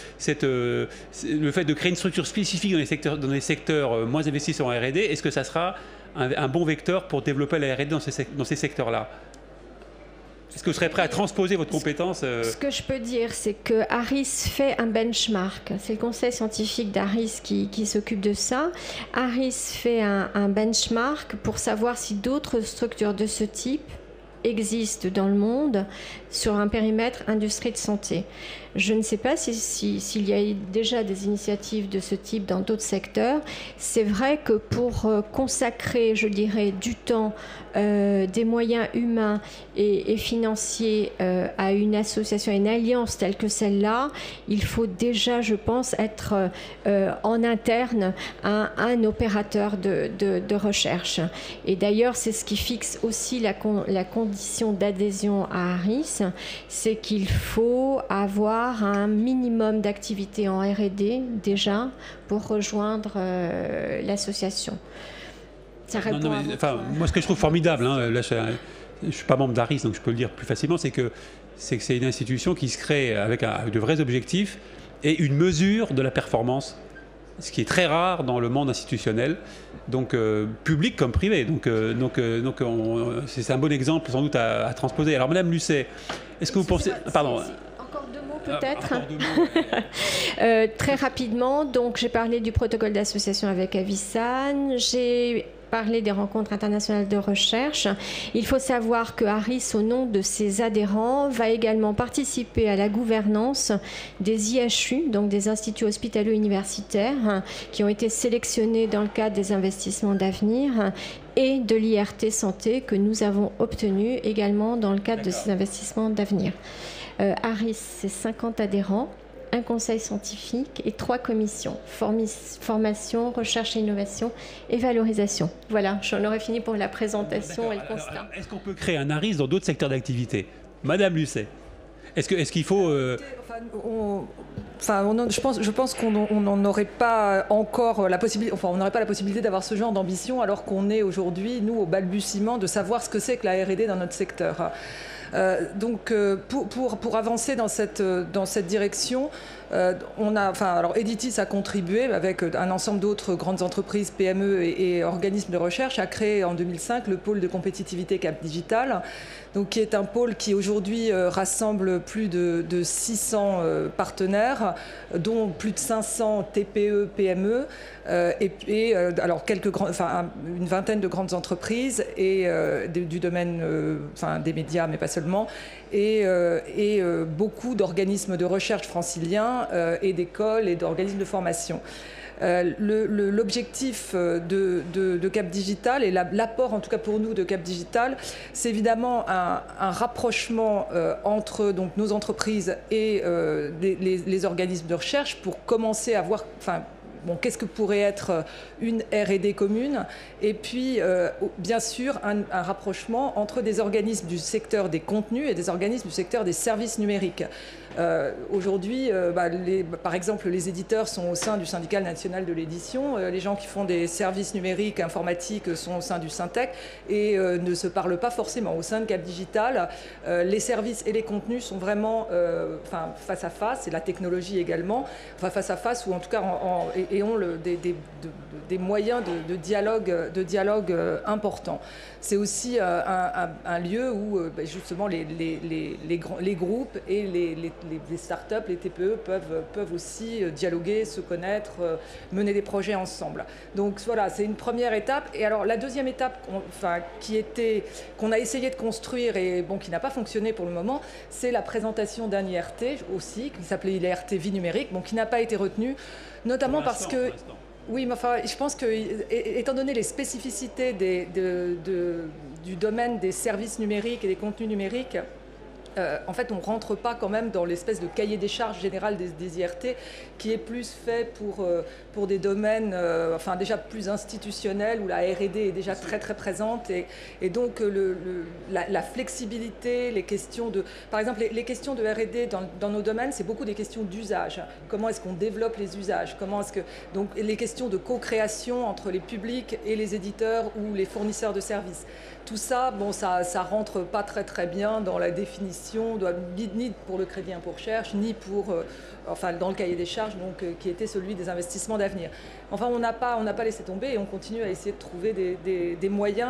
le fait de créer une structure spécifique dans les secteurs moins investisseurs en R&D, est-ce que ça sera un bon vecteur pour développer la R&D dans ces secteurs-là? Est-ce que vous serez prêt à transposer votre compétence
Ce que je peux dire, c'est que Harris fait un benchmark. C'est le conseil scientifique d'Harris qui s'occupe de ça. Harris fait un benchmark pour savoir si d'autres structures de ce type existent dans le monde sur un périmètre industrie de santé. Je ne sais pas s'il y a déjà des initiatives de ce type dans d'autres secteurs. C'est vrai que pour consacrer, je dirais, du temps, des moyens humains et financiers à une association, une alliance telle que celle-là, il faut déjà, je pense, être en interne un opérateur de recherche. Et d'ailleurs, c'est ce qui fixe aussi la condition d'adhésion à Harris, c'est qu'il faut avoir un minimum d'activité en R&D déjà pour rejoindre l'association. Ça répond
moi, ce que je trouve formidable, là, je ne suis pas membre d'Harris, donc je peux le dire plus facilement, c'est que c'est une institution qui se crée avec de vrais objectifs et une mesure de la performance, ce qui est très rare dans le monde institutionnel, donc public comme privé. Donc c'est un bon exemple sans doute à transposer. Alors Madame Lucet, est-ce que vous pensez... Pardon.
Encore 2 mots peut-être. Très rapidement, donc j'ai parlé du protocole d'association avec Avisan, j'ai parlé des rencontres internationales de recherche. Il faut savoir que ARIS, au nom de ses adhérents, va également participer à la gouvernance des IHU, donc des instituts hospitalo-universitaires, qui ont été sélectionnés dans le cadre des investissements d'avenir, et de l'IRT Santé que nous avons obtenu également dans le cadre de ces investissements d'avenir. ARIS, c'est 50 adhérents, un conseil scientifique et 3 commissions, formation, recherche et innovation et valorisation. Voilà, j'en aurais fini pour la présentation et le constat.
Alors, est-ce qu'on peut créer un ARIS dans d'autres secteurs d'activité? Madame Lucet, est-ce qu'il faut...
je pense qu'on n'en aurait pas encore la possibilité, on n'aurait pas la possibilité d'avoir ce genre d'ambition alors qu'on est aujourd'hui, nous, au balbutiement de savoir ce que c'est que la R&D dans notre secteur. Donc, pour avancer dans cette direction, alors Editis a contribué avec un ensemble d'autres grandes entreprises, PME et organismes de recherche à créer en 2005 le pôle de compétitivité Cap Digital, donc qui est un pôle qui aujourd'hui rassemble plus de 600 partenaires, dont plus de 500 TPE, PME alors une vingtaine de grandes entreprises et du domaine des médias, mais pas seulement, et beaucoup d'organismes de recherche franciliens et d'écoles et d'organismes de formation. L'objectif de Cap Digital et l'apport, en tout cas pour nous, de Cap Digital, c'est évidemment un rapprochement entre donc, nos entreprises et les organismes de recherche pour commencer à voir... qu'est-ce que pourrait être une R&D commune? Et puis, bien sûr, un rapprochement entre des organismes du secteur des contenus et des organismes du secteur des services numériques. Aujourd'hui, par exemple, les éditeurs sont au sein du syndicat national de l'édition, les gens qui font des services numériques, informatiques sont au sein du Syntec et ne se parlent pas forcément. Au sein de Cap Digital, les services et les contenus sont vraiment face à face, et la technologie également, face à face, ou en tout cas et ont des moyens de dialogue importants. C'est aussi un lieu où justement les groupes et les startups, les TPE peuvent aussi dialoguer, se connaître, mener des projets ensemble. Donc voilà, c'est une première étape. Et alors la deuxième étape qu'on a essayé de construire et qui n'a pas fonctionné pour le moment, c'est la présentation d'un IRT aussi, qui s'appelait l'IRT Vie numérique, qui n'a pas été retenu, notamment parce que... Oui, mais je pense que, étant donné les spécificités du domaine des services numériques et des contenus numériques, en fait, on ne rentre pas quand même dans l'espèce de cahier des charges général des IRT, qui est plus fait pour des domaines déjà plus institutionnels, où la R&D est déjà très très présente. Et donc, la flexibilité, les questions de... Par exemple, les questions de R&D dans nos domaines, c'est beaucoup des questions d'usage. Comment est-ce qu'on développe les usages? Donc, les questions de co-création entre les publics et les éditeurs ou les fournisseurs de services. Tout ça, ça rentre pas très très bien dans la définition, ni pour le crédit impôt recherche, ni pour, dans le cahier des charges, qui était celui des investissements d'avenir. Enfin, on n'a pas laissé tomber et on continue à essayer de trouver des moyens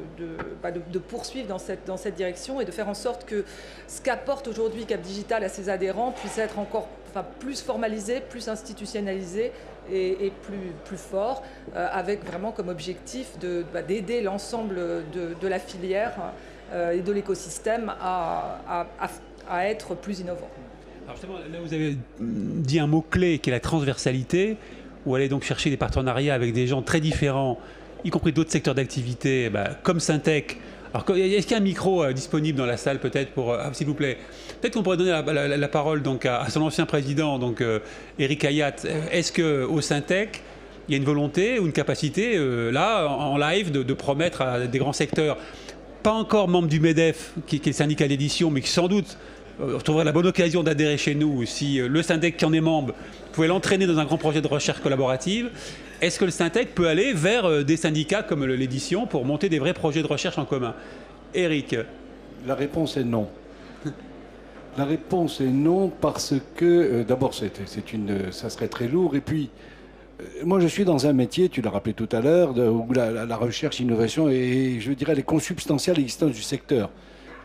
de poursuivre dans cette direction et de faire en sorte que ce qu'apporte aujourd'hui Cap Digital à ses adhérents puisse être encore plus formalisé, plus institutionnalisé et plus fort, avec vraiment comme objectif d'aider l'ensemble de la filière et de l'écosystème à être plus innovant.
Alors justement, là vous avez dit un mot-clé qui est la transversalité, où aller donc chercher des partenariats avec des gens très différents, y compris d'autres secteurs d'activité, comme Syntec. Alors, est-ce qu'il y a un micro disponible dans la salle, peut-être, s'il vous plaît? Peut-être qu'on pourrait donner la parole donc, à son ancien président, donc Eric Hayat. Est-ce qu'au Syntec, il y a une volonté ou une capacité, là, en live, de promettre à des grands secteurs, pas encore membre du MEDEF, qui est le syndicat d'édition, mais qui sans doute trouverait la bonne occasion d'adhérer chez nous, si le Syntec qui en est membre pouvait l'entraîner dans un grand projet de recherche collaborative? Est-ce que le Syntec peut aller vers des syndicats comme l'édition pour monter des vrais projets de recherche en commun? Eric?
La réponse est non. La réponse est non parce que, d'abord, ça serait très lourd. Et puis, moi, je suis dans un métier, tu l'as rappelé tout à l'heure, où la recherche, l'innovation et, je dirais, les consubstantielles l'existence du secteur.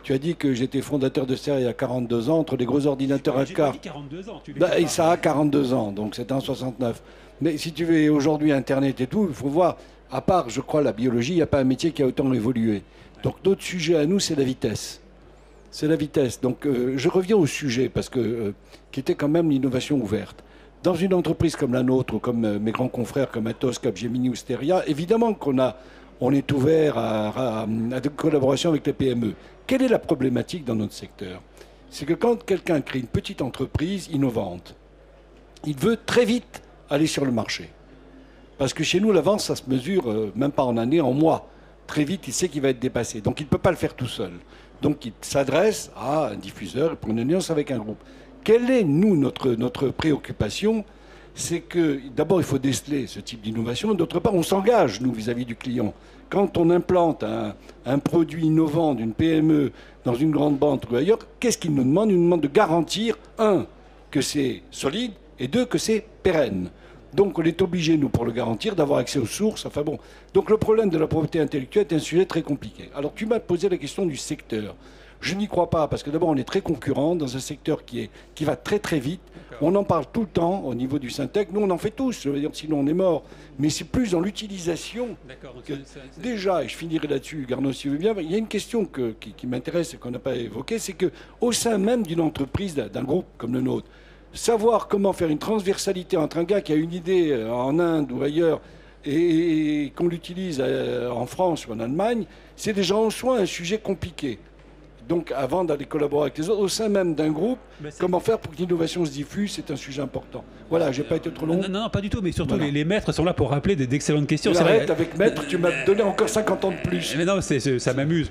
Tu as dit que j'étais fondateur de CERF il y a 42 ans, entre les gros ordinateurs à
J'ai
quart.
dit 42 ans.
Et ça a 42 ans, donc c'était en 69. Mais si tu veux aujourd'hui Internet et tout, il faut voir, à part, je crois, la biologie, il n'y a pas un métier qui a autant évolué. Donc notre sujet à nous, c'est la vitesse. C'est la vitesse. Donc je reviens au sujet, parce que qui était quand même l'innovation ouverte. Dans une entreprise comme la nôtre, ou comme mes grands confrères comme Atos, Capgemini ou Steria, évidemment on est ouvert à des collaborations avec les PME. Quelle est la problématique dans notre secteur? C'est que quand quelqu'un crée une petite entreprise innovante, il veut très vite aller sur le marché. Parce que chez nous, l'avance, ça se mesure même pas en années, en mois. Très vite, il sait qu'il va être dépassé. Donc il ne peut pas le faire tout seul. Donc il s'adresse à un diffuseur pour une alliance avec un groupe. Quelle est, nous, notre préoccupation? C'est que, d'abord, il faut déceler ce type d'innovation. D'autre part, on s'engage, nous, vis-à-vis du client. Quand on implante un produit innovant d'une PME dans une grande banque ou ailleurs, qu'est-ce qu'il nous demande? Il nous demande de garantir, un, que c'est solide, et deux, que c'est pérenne. Donc on est obligé, nous, pour le garantir, d'avoir accès aux sources. Enfin bon. Donc le problème de la propriété intellectuelle est un sujet très compliqué. Alors tu m'as posé la question du secteur. Je n'y crois pas, parce que d'abord on est très concurrent dans un secteur qui va très très vite. On en parle tout le temps au niveau du Syntec. Nous on en fait tous, je veux dire, sinon on est mort. Mais c'est plus dans l'utilisation. Déjà, et je finirai là-dessus, Garnaud, si tu veux bien, il y a une question qui m'intéresse et qu'on n'a pas évoquée, c'est qu'au sein même d'une entreprise, d'un groupe comme le nôtre, savoir comment faire une transversalité entre un gars qui a une idée en Inde ou ailleurs et qu'on l'utilise en France ou en Allemagne, c'est déjà en soi un sujet compliqué. Donc avant d'aller collaborer avec les autres, au sein même d'un groupe, comment faire pour que l'innovation se diffuse, c'est un sujet important. Voilà, j'ai pas été trop long.
Non, pas du tout, mais surtout voilà. les maîtres sont là pour rappeler d'excellentes questions.
Arrête, avec maître, tu m'as donné encore 50 ans de plus.
Mais non, ça m'amuse.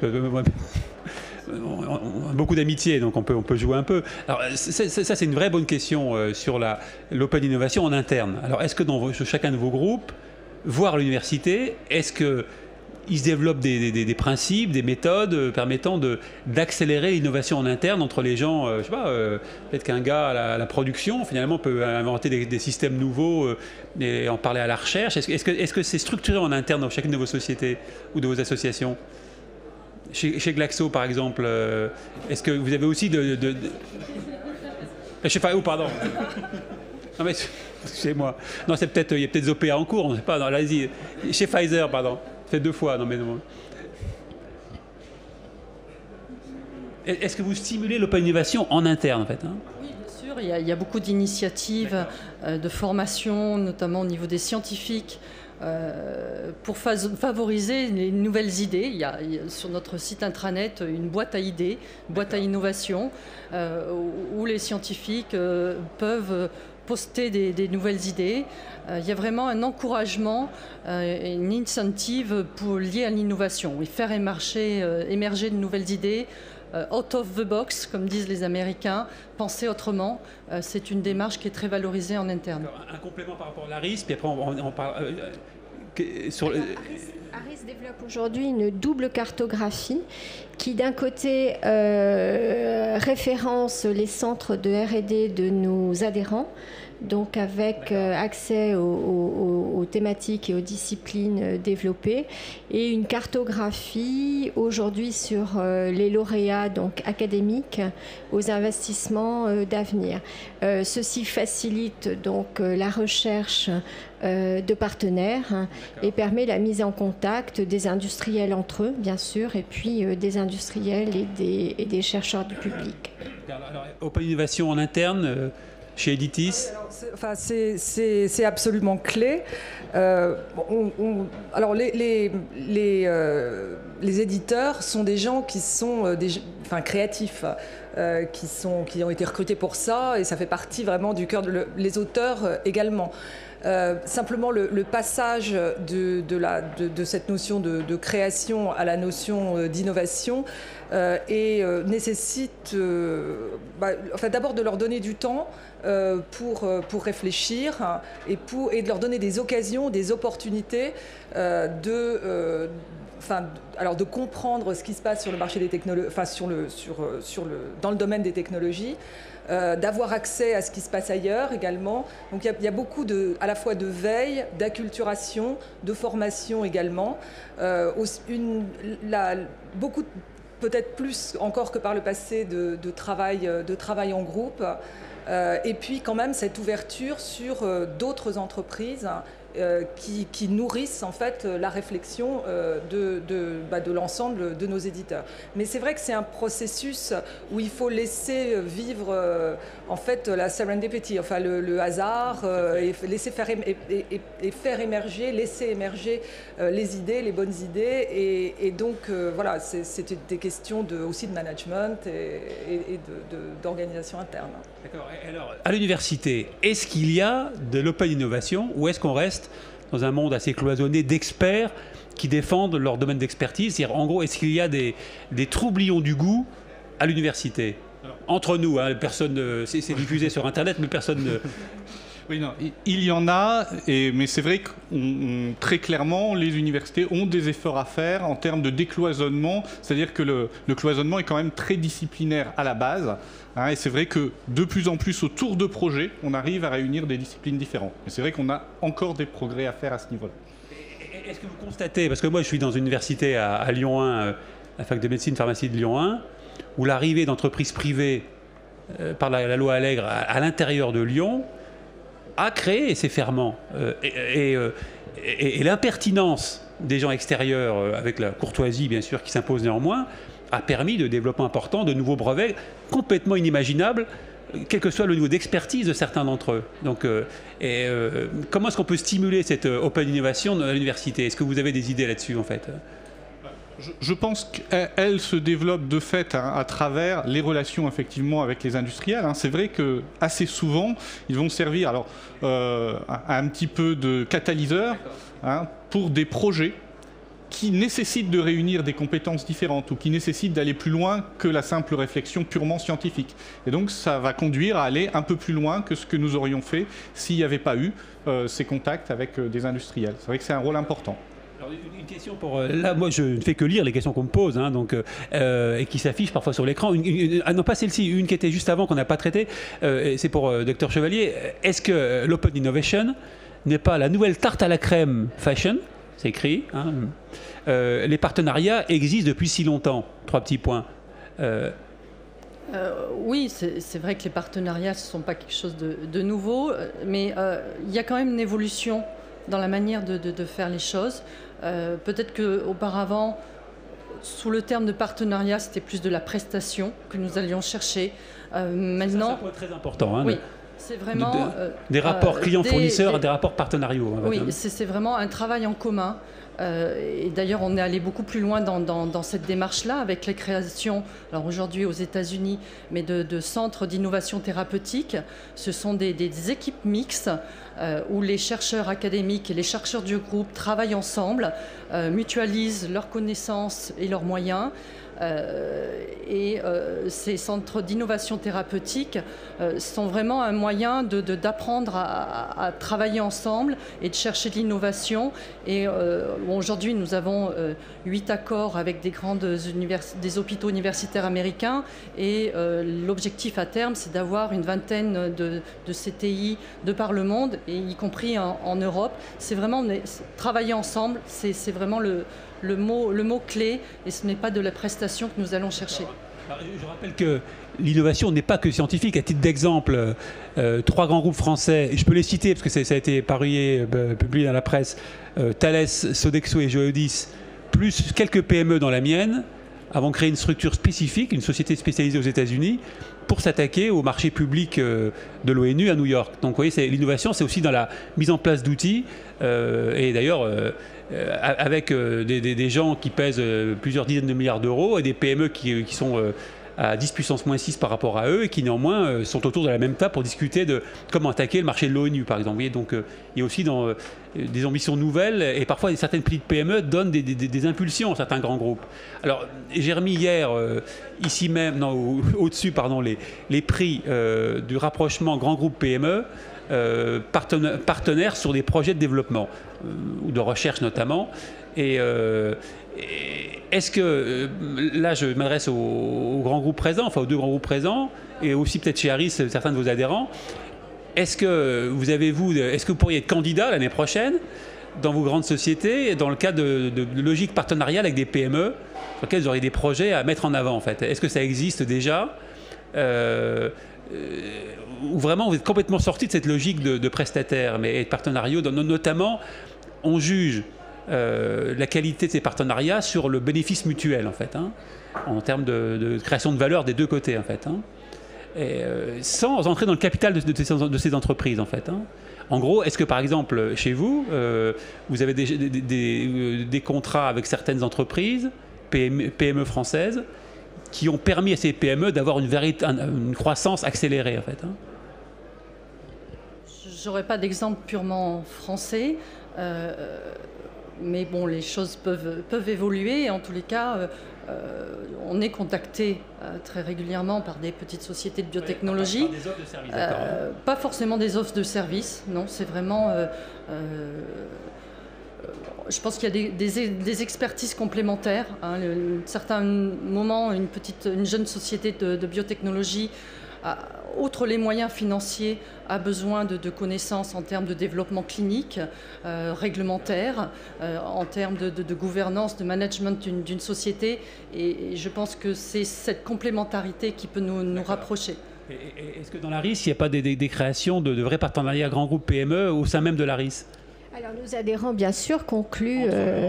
Beaucoup d'amitié, donc on peut jouer un peu. Alors ça c'est une vraie bonne question sur l'open innovation en interne. Alors est-ce que dans chacun de vos groupes, voire l'université, est-ce que il se développe des principes, des méthodes permettant d'accélérer l'innovation en interne entre les gens, je sais pas, peut-être qu'un gars à la production finalement peut inventer des systèmes nouveaux et en parler à la recherche. Est-ce que c'est structuré en interne dans chacune de vos sociétés ou de vos associations? Chez Glaxo, par exemple, est-ce que vous avez aussi Chez Pfizer, pardon. Non mais, excusez-moi. Non, il y a peut-être des OPA en cours, on ne sait pas. Non, allez-y. Chez Pfizer, pardon. Fait 2 fois, non mais non. Est-ce que vous stimulez l'open innovation en interne, en fait, hein?
Oui, bien sûr. Il y a beaucoup d'initiatives de formation, notamment au niveau des scientifiques, pour favoriser les nouvelles idées. Il y a sur notre site intranet une boîte à idées, boîte à innovation, où les scientifiques peuvent poster des nouvelles idées. Il y a vraiment un encouragement, une incentive liée à l'innovation et faire émerger de nouvelles idées. Out of the box, comme disent les Américains, penser autrement, c'est une démarche qui est très valorisée en interne.
Un complément par rapport à l'ARIS, puis après on parle...
ARIS développe aujourd'hui une double cartographie qui, d'un côté, référence les centres de R&D de nos adhérents, donc avec accès aux thématiques et aux disciplines développées, et une cartographie aujourd'hui sur les lauréats donc académiques aux investissements d'avenir. Ceci facilite donc la recherche de partenaires et permet la mise en contact des industriels entre eux, bien sûr, et puis des industriels et des chercheurs du public.
Alors, Open Innovation en interne, chez Editis.
C'est absolument clé. Alors les éditeurs sont des gens qui sont créatifs, qui ont été recrutés pour ça, et ça fait partie vraiment du cœur les auteurs également. Simplement le passage de cette notion de création à la notion d'innovation nécessite d'abord de leur donner du temps pour réfléchir et de leur donner des occasions, des opportunités de comprendre ce qui se passe sur le marché des technologies, dans le domaine des technologies. D'avoir accès à ce qui se passe ailleurs également. Donc il y a beaucoup à la fois de veille, d'acculturation, de formation également. Beaucoup de peut-être plus encore que par le passé de travail en groupe. Et puis quand même cette ouverture sur d'autres entreprises qui nourrissent en fait la réflexion de l'ensemble de nos éditeurs. Mais c'est vrai que c'est un processus où il faut laisser vivre en fait la serendipity, enfin le hasard, et laisser faire émerger les idées, les bonnes idées, et donc voilà, c'est des questions aussi de management et d'organisation interne.
D'accord. Alors, à l'université, est-ce qu'il y a de l'open innovation ou est-ce qu'on reste dans un monde assez cloisonné d'experts qui défendent leur domaine d'expertise? C'est-à-dire, en gros, est-ce qu'il y a des troublions du goût à l'université? Entre nous, hein, personne, c'est diffusé sur Internet, mais personne ne...
Oui, non, il y en a, mais c'est vrai que très clairement, les universités ont des efforts à faire en termes de décloisonnement, c'est-à-dire que le cloisonnement est quand même très disciplinaire à la base, hein, et c'est vrai que de plus en plus autour de projets, on arrive à réunir des disciplines différentes. Mais c'est vrai qu'on a encore des progrès à faire à ce niveau-là.
Est-ce que vous constatez, parce que moi je suis dans une université à Lyon 1, la fac de médecine pharmacie de Lyon 1, où l'arrivée d'entreprises privées par la loi Allègre à l'intérieur de Lyon a créé ces ferments et l'impertinence des gens extérieurs, avec la courtoisie bien sûr qui s'impose néanmoins, a permis de développement important de nouveaux brevets complètement inimaginables, quel que soit le niveau d'expertise de certains d'entre eux. Donc, comment est-ce qu'on peut stimuler cette open innovation à l'université? Est-ce que vous avez des idées là-dessus en fait?
Je pense qu'elle se développe de fait à travers les relations effectivement avec les industriels. C'est vrai que assez souvent, ils vont servir un petit peu de catalyseur pour des projets qui nécessitent de réunir des compétences différentes ou qui nécessitent d'aller plus loin que la simple réflexion purement scientifique. Et donc ça va conduire à aller un peu plus loin que ce que nous aurions fait s'il n'y avait pas eu ces contacts avec des industriels. C'est vrai que c'est un rôle important.
Une question pour... là, moi, je ne fais que lire les questions qu'on me pose, hein, donc, et qui s'affichent parfois sur l'écran. Non, pas celle-ci, une qui était juste avant, qu'on n'a pas traitée. C'est pour Dr Chevalier. Est-ce que l'open innovation n'est pas la nouvelle tarte à la crème fashion? C'est écrit. Hein. Les partenariats existent depuis si longtemps. 3 petits points.
Oui, c'est vrai que les partenariats, ce ne sont pas quelque chose de nouveau, mais il y a quand même une évolution dans la manière de faire les choses. Peut-être qu'auparavant, sous le terme de partenariat, c'était plus de la prestation que nous allions chercher. Maintenant,
c'est très important. Hein,
oui, c'est vraiment...
des rapports clients-fournisseurs, des rapports partenariaux.
Oui, c'est vraiment un travail en commun. Et d'ailleurs, on est allé beaucoup plus loin dans cette démarche-là avec les créations, alors aujourd'hui aux États-Unis, mais de centres d'innovation thérapeutique. Ce sont des équipes mixtes où les chercheurs académiques et les chercheurs du groupe travaillent ensemble, mutualisent leurs connaissances et leurs moyens. Ces centres d'innovation thérapeutique sont vraiment un moyen d'apprendre à travailler ensemble et de chercher de l'innovation. Et aujourd'hui, nous avons 8 accords avec des hôpitaux universitaires américains. Et l'objectif à terme, c'est d'avoir une vingtaine de CTI de par le monde, et y compris en Europe. C'est vraiment travailler ensemble, c'est vraiment le mot-clé, et ce n'est pas de la prestation que nous allons chercher.
Je rappelle que l'innovation n'est pas que scientifique. À titre d'exemple, 3 grands groupes français, je peux les citer parce que ça a été publié dans la presse, Thales, Sodexo et Geodis, plus quelques PME dans la mienne, avons créé une structure spécifique, une société spécialisée aux États-Unis, pour s'attaquer au marché public de l'ONU à New York. Donc vous voyez, l'innovation, c'est aussi dans la mise en place d'outils, et d'ailleurs avec des gens qui pèsent plusieurs dizaines de milliards d'euros et des PME qui sont à 10 puissance moins 6 par rapport à eux et qui néanmoins sont autour de la même table pour discuter de comment attaquer le marché de l'ONU par exemple. Vous voyez, donc il y a aussi des ambitions nouvelles, et parfois certaines petites PME donnent des impulsions à certains grands groupes. Alors j'ai remis hier ici même, non, au-dessus pardon, les prix du rapprochement grand groupe PME partenaires sur des projets de développement ou de recherche notamment. Et est-ce que, là je m'adresse aux grands groupes présents, enfin aux 2 grands groupes présents, et aussi peut-être chez Harris, certains de vos adhérents, est-ce que vous pourriez être candidat l'année prochaine dans vos grandes sociétés, dans le cadre de logiques partenariales avec des PME, sur lesquelles vous auriez des projets à mettre en avant en fait. Est-ce que ça existe déjà ou vraiment vous êtes complètement sorti de cette logique de prestataire et de partenariat, notamment on juge la qualité de ces partenariats sur le bénéfice mutuel en fait, hein, en termes de création de valeur des deux côtés en fait, hein, et, sans entrer dans le capital de ces entreprises en fait, hein. En gros, est-ce que par exemple chez vous, vous avez des contrats avec certaines entreprises PME françaises qui ont permis à ces PME d'avoir une croissance accélérée en fait, hein?
J'aurais pas d'exemple purement français, mais bon, les choses peuvent évoluer. En tous les cas, on est contacté très régulièrement par des petites sociétés de biotechnologie.
Des offres de services,
pas forcément des offres de services, non, c'est vraiment... je pense qu'il y a des expertises complémentaires. Hein. À certains moments, une jeune société de biotechnologie, outre les moyens financiers, a besoin de connaissances en termes de développement clinique, réglementaire, en termes de gouvernance, de management d'une société. Et je pense que c'est cette complémentarité qui peut nous rapprocher.
Est-ce que dans l'ARIS, il n'y a pas des créations de vrais partenariats grands groupes PME au sein même de l'ARIS?
Alors, nos adhérents, bien sûr, concluent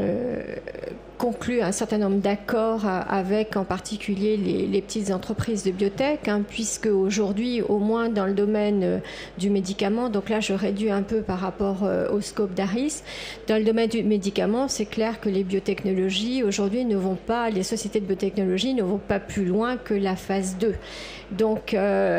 un certain nombre d'accords avec, en particulier, les petites entreprises de biotech, hein, puisque aujourd'hui, au moins dans le domaine du médicament, donc là, je réduis un peu par rapport au scope d'ARIS, dans le domaine du médicament, c'est clair que les biotechnologies, aujourd'hui, les sociétés de biotechnologie ne vont pas plus loin que la phase 2. Donc,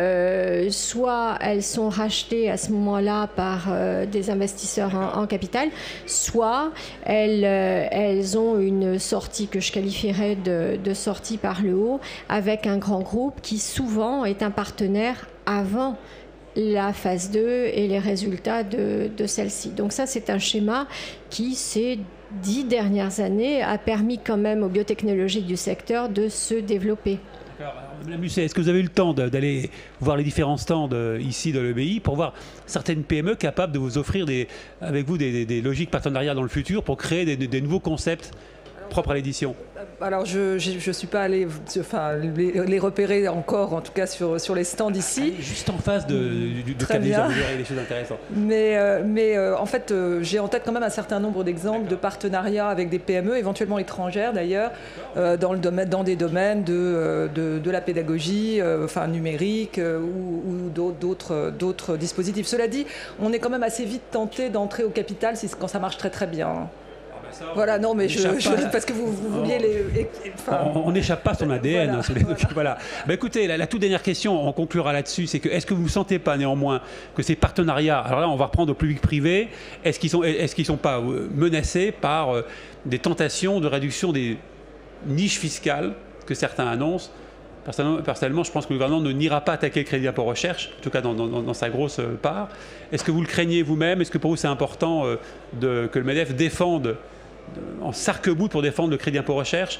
soit elles sont rachetées à ce moment-là par des investisseurs en capital, soit elles ont une sortie que je qualifierais de sortie par le haut avec un grand groupe qui souvent est un partenaire avant la phase 2 et les résultats de celle-ci. Donc ça, c'est un schéma qui, ces 10 dernières années, a permis quand même aux biotechnologies du secteur de se développer.
Madame Musset, est-ce que vous avez eu le temps d'aller voir les différents stands ici de l'EBI pour voir certaines PME capables de vous offrir avec vous des logiques partenariales dans le futur pour créer des nouveaux concepts propres à l'édition?
Alors, je ne suis pas allée les repérer encore, en tout cas sur les stands ici.
Juste en face du cabinet, vous verrez des choses intéressantes.
Mais en fait, j'ai en tête quand même un certain nombre d'exemples de partenariats avec des PME, éventuellement étrangères d'ailleurs, dans des domaines de la pédagogie, numérique ou d'autres dispositifs. Cela dit, on est quand même assez vite tenté d'entrer au capital quand ça marche très très bien. Voilà, non, mais parce que vous vouliez
on n'échappe pas à son ADN. Voilà. Écoutez, la toute dernière question, on conclura là-dessus, c'est que est-ce que vous ne sentez pas néanmoins que ces partenariats, alors là on va reprendre au public-privé, est-ce qu'ils sont pas menacés par des tentations de réduction des niches fiscales que certains annoncent? Personnellement, je pense que le gouvernement n'ira pas attaquer le crédit impôt recherche, en tout cas dans sa grosse part. Est-ce que vous le craignez vous-même? Est-ce que pour vous c'est important que le MEDEF défende en s'arc-boute pour défendre le crédit impôt recherche?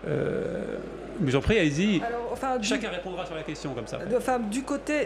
Mais j'en prie, allez-y. Chacun répondra sur la question comme ça.
Du côté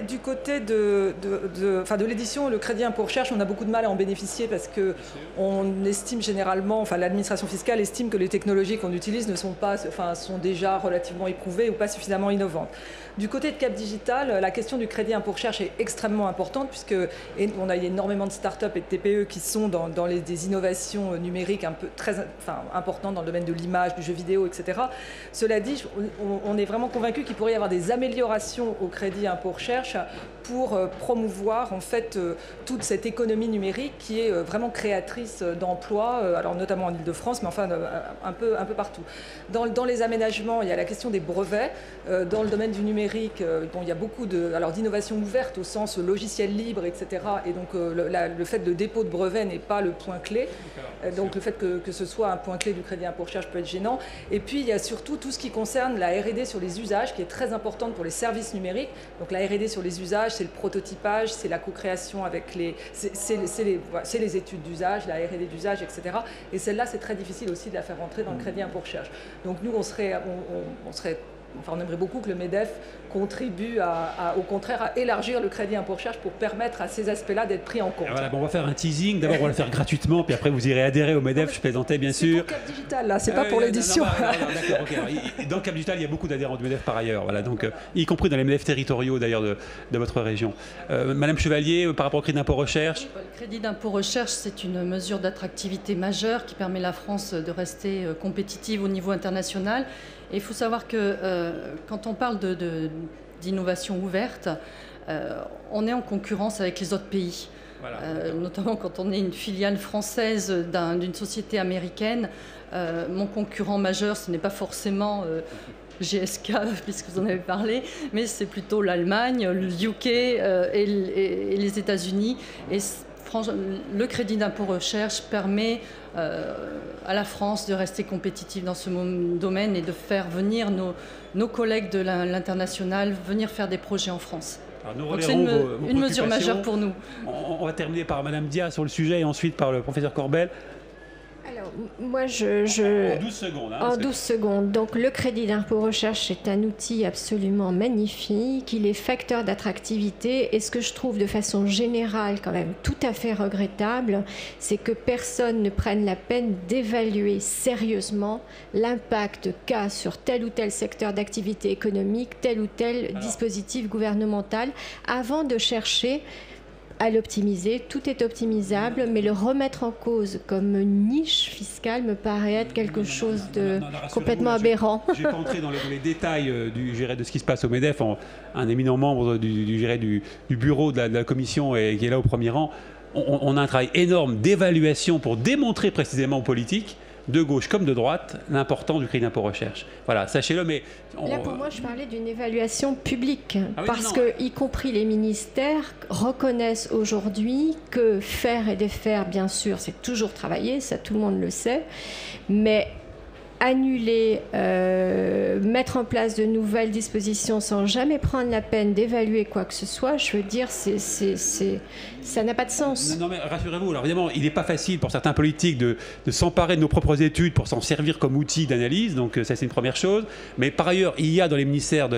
de l'édition, le crédit impôt recherche, on a beaucoup de mal à en bénéficier parce que on estime généralement, l'administration fiscale estime que les technologies qu'on utilise sont déjà relativement éprouvées ou pas suffisamment innovantes. Du côté de Cap Digital, la question du crédit impôt recherche est extrêmement importante puisque on a énormément de start-up et de TPE qui sont dans des innovations numériques très importantes dans le domaine de l'image, du jeu vidéo, etc. Cela dit, on est vraiment convaincu qu'il pourrait y avoir des améliorations au crédit impôt recherche pour promouvoir en fait toute cette économie numérique qui est vraiment créatrice d'emplois, alors notamment en Ile-de-France, mais un peu partout. Dans les aménagements, il y a la question des brevets. Dans le domaine du numérique, il y a beaucoup d'innovation ouverte au sens logiciel libre, etc. Et donc le fait de dépôt de brevet n'est pas le point clé. Donc le fait que ce soit un point clé du crédit impôt recherche peut être gênant. Et puis il y a surtout tout ce qui concerne la R&D sur les usages, qui est très importante pour les services numériques. Donc la R&D sur les usages, c'est le prototypage, c'est la co-création avec c'est les études d'usage, la R&D d'usage, etc. Et celle-là, c'est très difficile aussi de la faire rentrer dans le crédit impôt recherche. Donc nous, on serait on aimerait beaucoup que le MEDEF contribue au contraire à élargir le crédit impôt recherche pour permettre à ces aspects-là d'être pris en compte.
Voilà, bon, on va faire un teasing. D'abord, on va le faire gratuitement, puis après, vous irez adhérer au MEDEF. Je plaisantais, bien sûr.
C'est pour Cap Digital, là, c'est pas pour l'édition.
D'accord, ok. Dans Cap Digital, il y a beaucoup d'adhérents du MEDEF par ailleurs, voilà, donc, y compris dans les MEDEF territoriaux d'ailleurs de votre région. Madame Chevalier, par rapport au crédit d'impôt recherche.
Le crédit d'impôt recherche, c'est une mesure d'attractivité majeure qui permet à la France de rester compétitive au niveau international. Et il faut savoir que quand on parle d'innovation ouverte, on est en concurrence avec les autres pays. Voilà, notamment quand on est une filiale française d'une société américaine. Mon concurrent majeur, ce n'est pas forcément GSK, puisque vous en avez parlé, mais c'est plutôt l'Allemagne, le UK et les États-Unis. Et le crédit d'impôt recherche permet à la France de rester compétitive dans ce domaine et de faire venir nos collègues de l'international venir faire des projets en France. Donc c'est une mesure majeure pour nous.
On va terminer par Madame Dia sur le sujet et ensuite par le professeur Corbel.
Alors, moi,
En 12 secondes. Hein,
en 12 secondes. Donc, le crédit d'impôt recherche est un outil absolument magnifique. Il est facteur d'attractivité. Et ce que je trouve de façon générale quand même tout à fait regrettable, c'est que personne ne prenne la peine d'évaluer sérieusement l'impact qu'a sur tel ou tel secteur d'activité économique, tel ou tel dispositif gouvernemental, avant de chercher à l'optimiser. Tout est optimisable, mais le remettre en cause comme niche fiscale me paraît être quelque chose de complètement aberrant.
Je ne vais pas entrer dans les détails de ce qui se passe au MEDEF. Un éminent membre du bureau de la commission et qui est là au premier rang. On a un travail énorme d'évaluation pour démontrer précisément aux politiques, de gauche comme de droite, l'importance du crédit d'impôt recherche. Voilà, sachez-le, mais...
Là, pour moi, je parlais d'une évaluation publique, parce que, y compris les ministères, reconnaissent aujourd'hui que faire et défaire, bien sûr, c'est toujours travailler, ça tout le monde le sait, mais annuler, mettre en place de nouvelles dispositions sans jamais prendre la peine d'évaluer quoi que ce soit, je veux dire, ça n'a pas de sens.
Non mais rassurez-vous, alors évidemment, il n'est pas facile pour certains politiques de s'emparer de nos propres études pour s'en servir comme outil d'analyse, donc ça c'est une première chose. Mais par ailleurs, il y a dans les ministères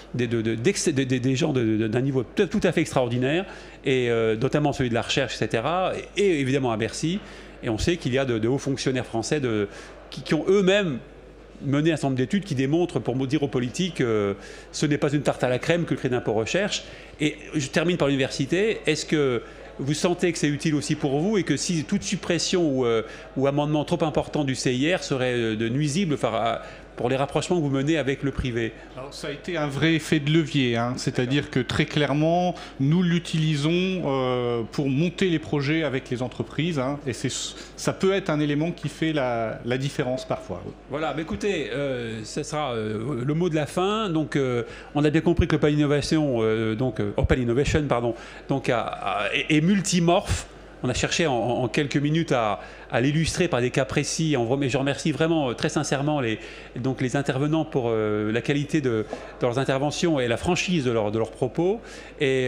des gens d'un niveau tout à fait extraordinaire, et notamment celui de la recherche, etc., et évidemment à Bercy. Et on sait qu'il y a de hauts fonctionnaires français qui ont eux-mêmes mené un certain nombre d'études qui démontrent, pour dire aux politiques, ce n'est pas une tarte à la crème que le crédit d'impôt recherche. Et je termine par l'université. Est-ce que vous sentez que c'est utile aussi pour vous et que si toute suppression ou amendement trop important du CIR serait nuisible pour les rapprochements que vous menez avec le privé?
Alors, ça a été un vrai effet de levier, hein. C'est-à-dire que très clairement, nous l'utilisons pour monter les projets avec les entreprises, hein. Et ça peut être un élément qui fait la différence parfois.
Voilà, mais écoutez, ce sera le mot de la fin. Donc, on a bien compris que l'Open Innovation, Open Innovation, pardon, est multimorphe. On a cherché en quelques minutes à l'illustrer par des cas précis. Mais je remercie vraiment très sincèrement les intervenants pour la qualité de leurs interventions et la franchise de leurs propos. Et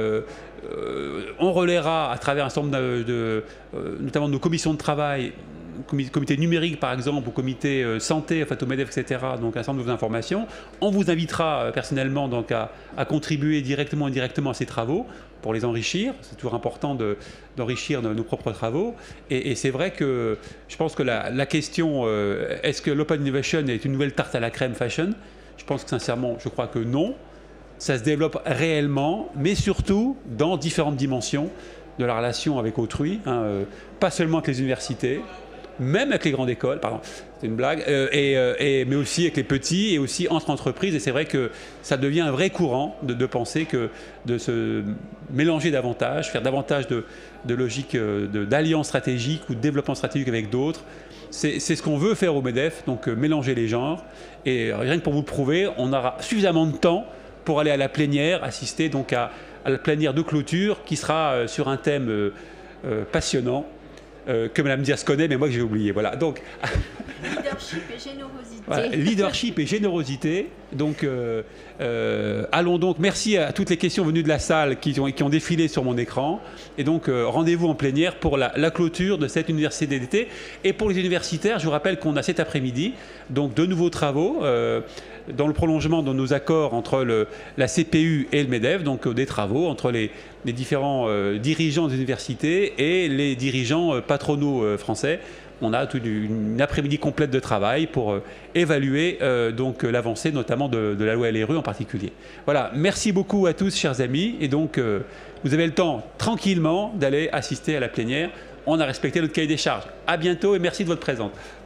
on relaiera à travers un certain nombre notamment de nos commissions de travail, comité numérique par exemple, ou comité santé, au MEDEF, etc. Donc un certain nombre d'informations. On vous invitera personnellement donc à contribuer directement et indirectement à ces travaux pour les enrichir. C'est toujours important d'enrichir nos propres travaux. Et c'est vrai que je pense que la question est-ce que l'Open Innovation est une nouvelle tarte à la crème fashion? Je pense que sincèrement, je crois que non. Ça se développe réellement, mais surtout dans différentes dimensions de la relation avec autrui, hein, pas seulement avec les universités, même avec les grandes écoles, pardon, c'est une blague, mais aussi avec les petits et aussi entre entreprises. Et c'est vrai que ça devient un vrai courant de penser que de se mélanger davantage, faire davantage de logique d'alliance stratégique ou de développement stratégique avec d'autres. C'est ce qu'on veut faire au MEDEF, donc mélanger les genres. Et rien que pour vous le prouver, on aura suffisamment de temps pour aller à la plénière, assister donc à la plénière de clôture qui sera sur un thème passionnant. que Mme Diaz connaît, mais moi que j'ai oublié. Voilà. Donc,
leadership et générosité.
voilà, leadership et générosité. Donc, allons donc. Merci à toutes les questions venues de la salle qui ont défilé sur mon écran. Et donc, rendez-vous en plénière pour la clôture de cette université d'été. Et pour les universitaires, je vous rappelle qu'on a cet après-midi donc de nouveaux travaux. Dans le prolongement de nos accords entre la CPU et le MEDEF, donc des travaux entre les différents dirigeants des universités et les dirigeants patronaux français. On a toute une après-midi complète de travail pour évaluer donc l'avancée notamment de la loi LRU en particulier. Voilà, merci beaucoup à tous chers amis et donc vous avez le temps tranquillement d'aller assister à la plénière. On a respecté notre cahier des charges. À bientôt et merci de votre présence.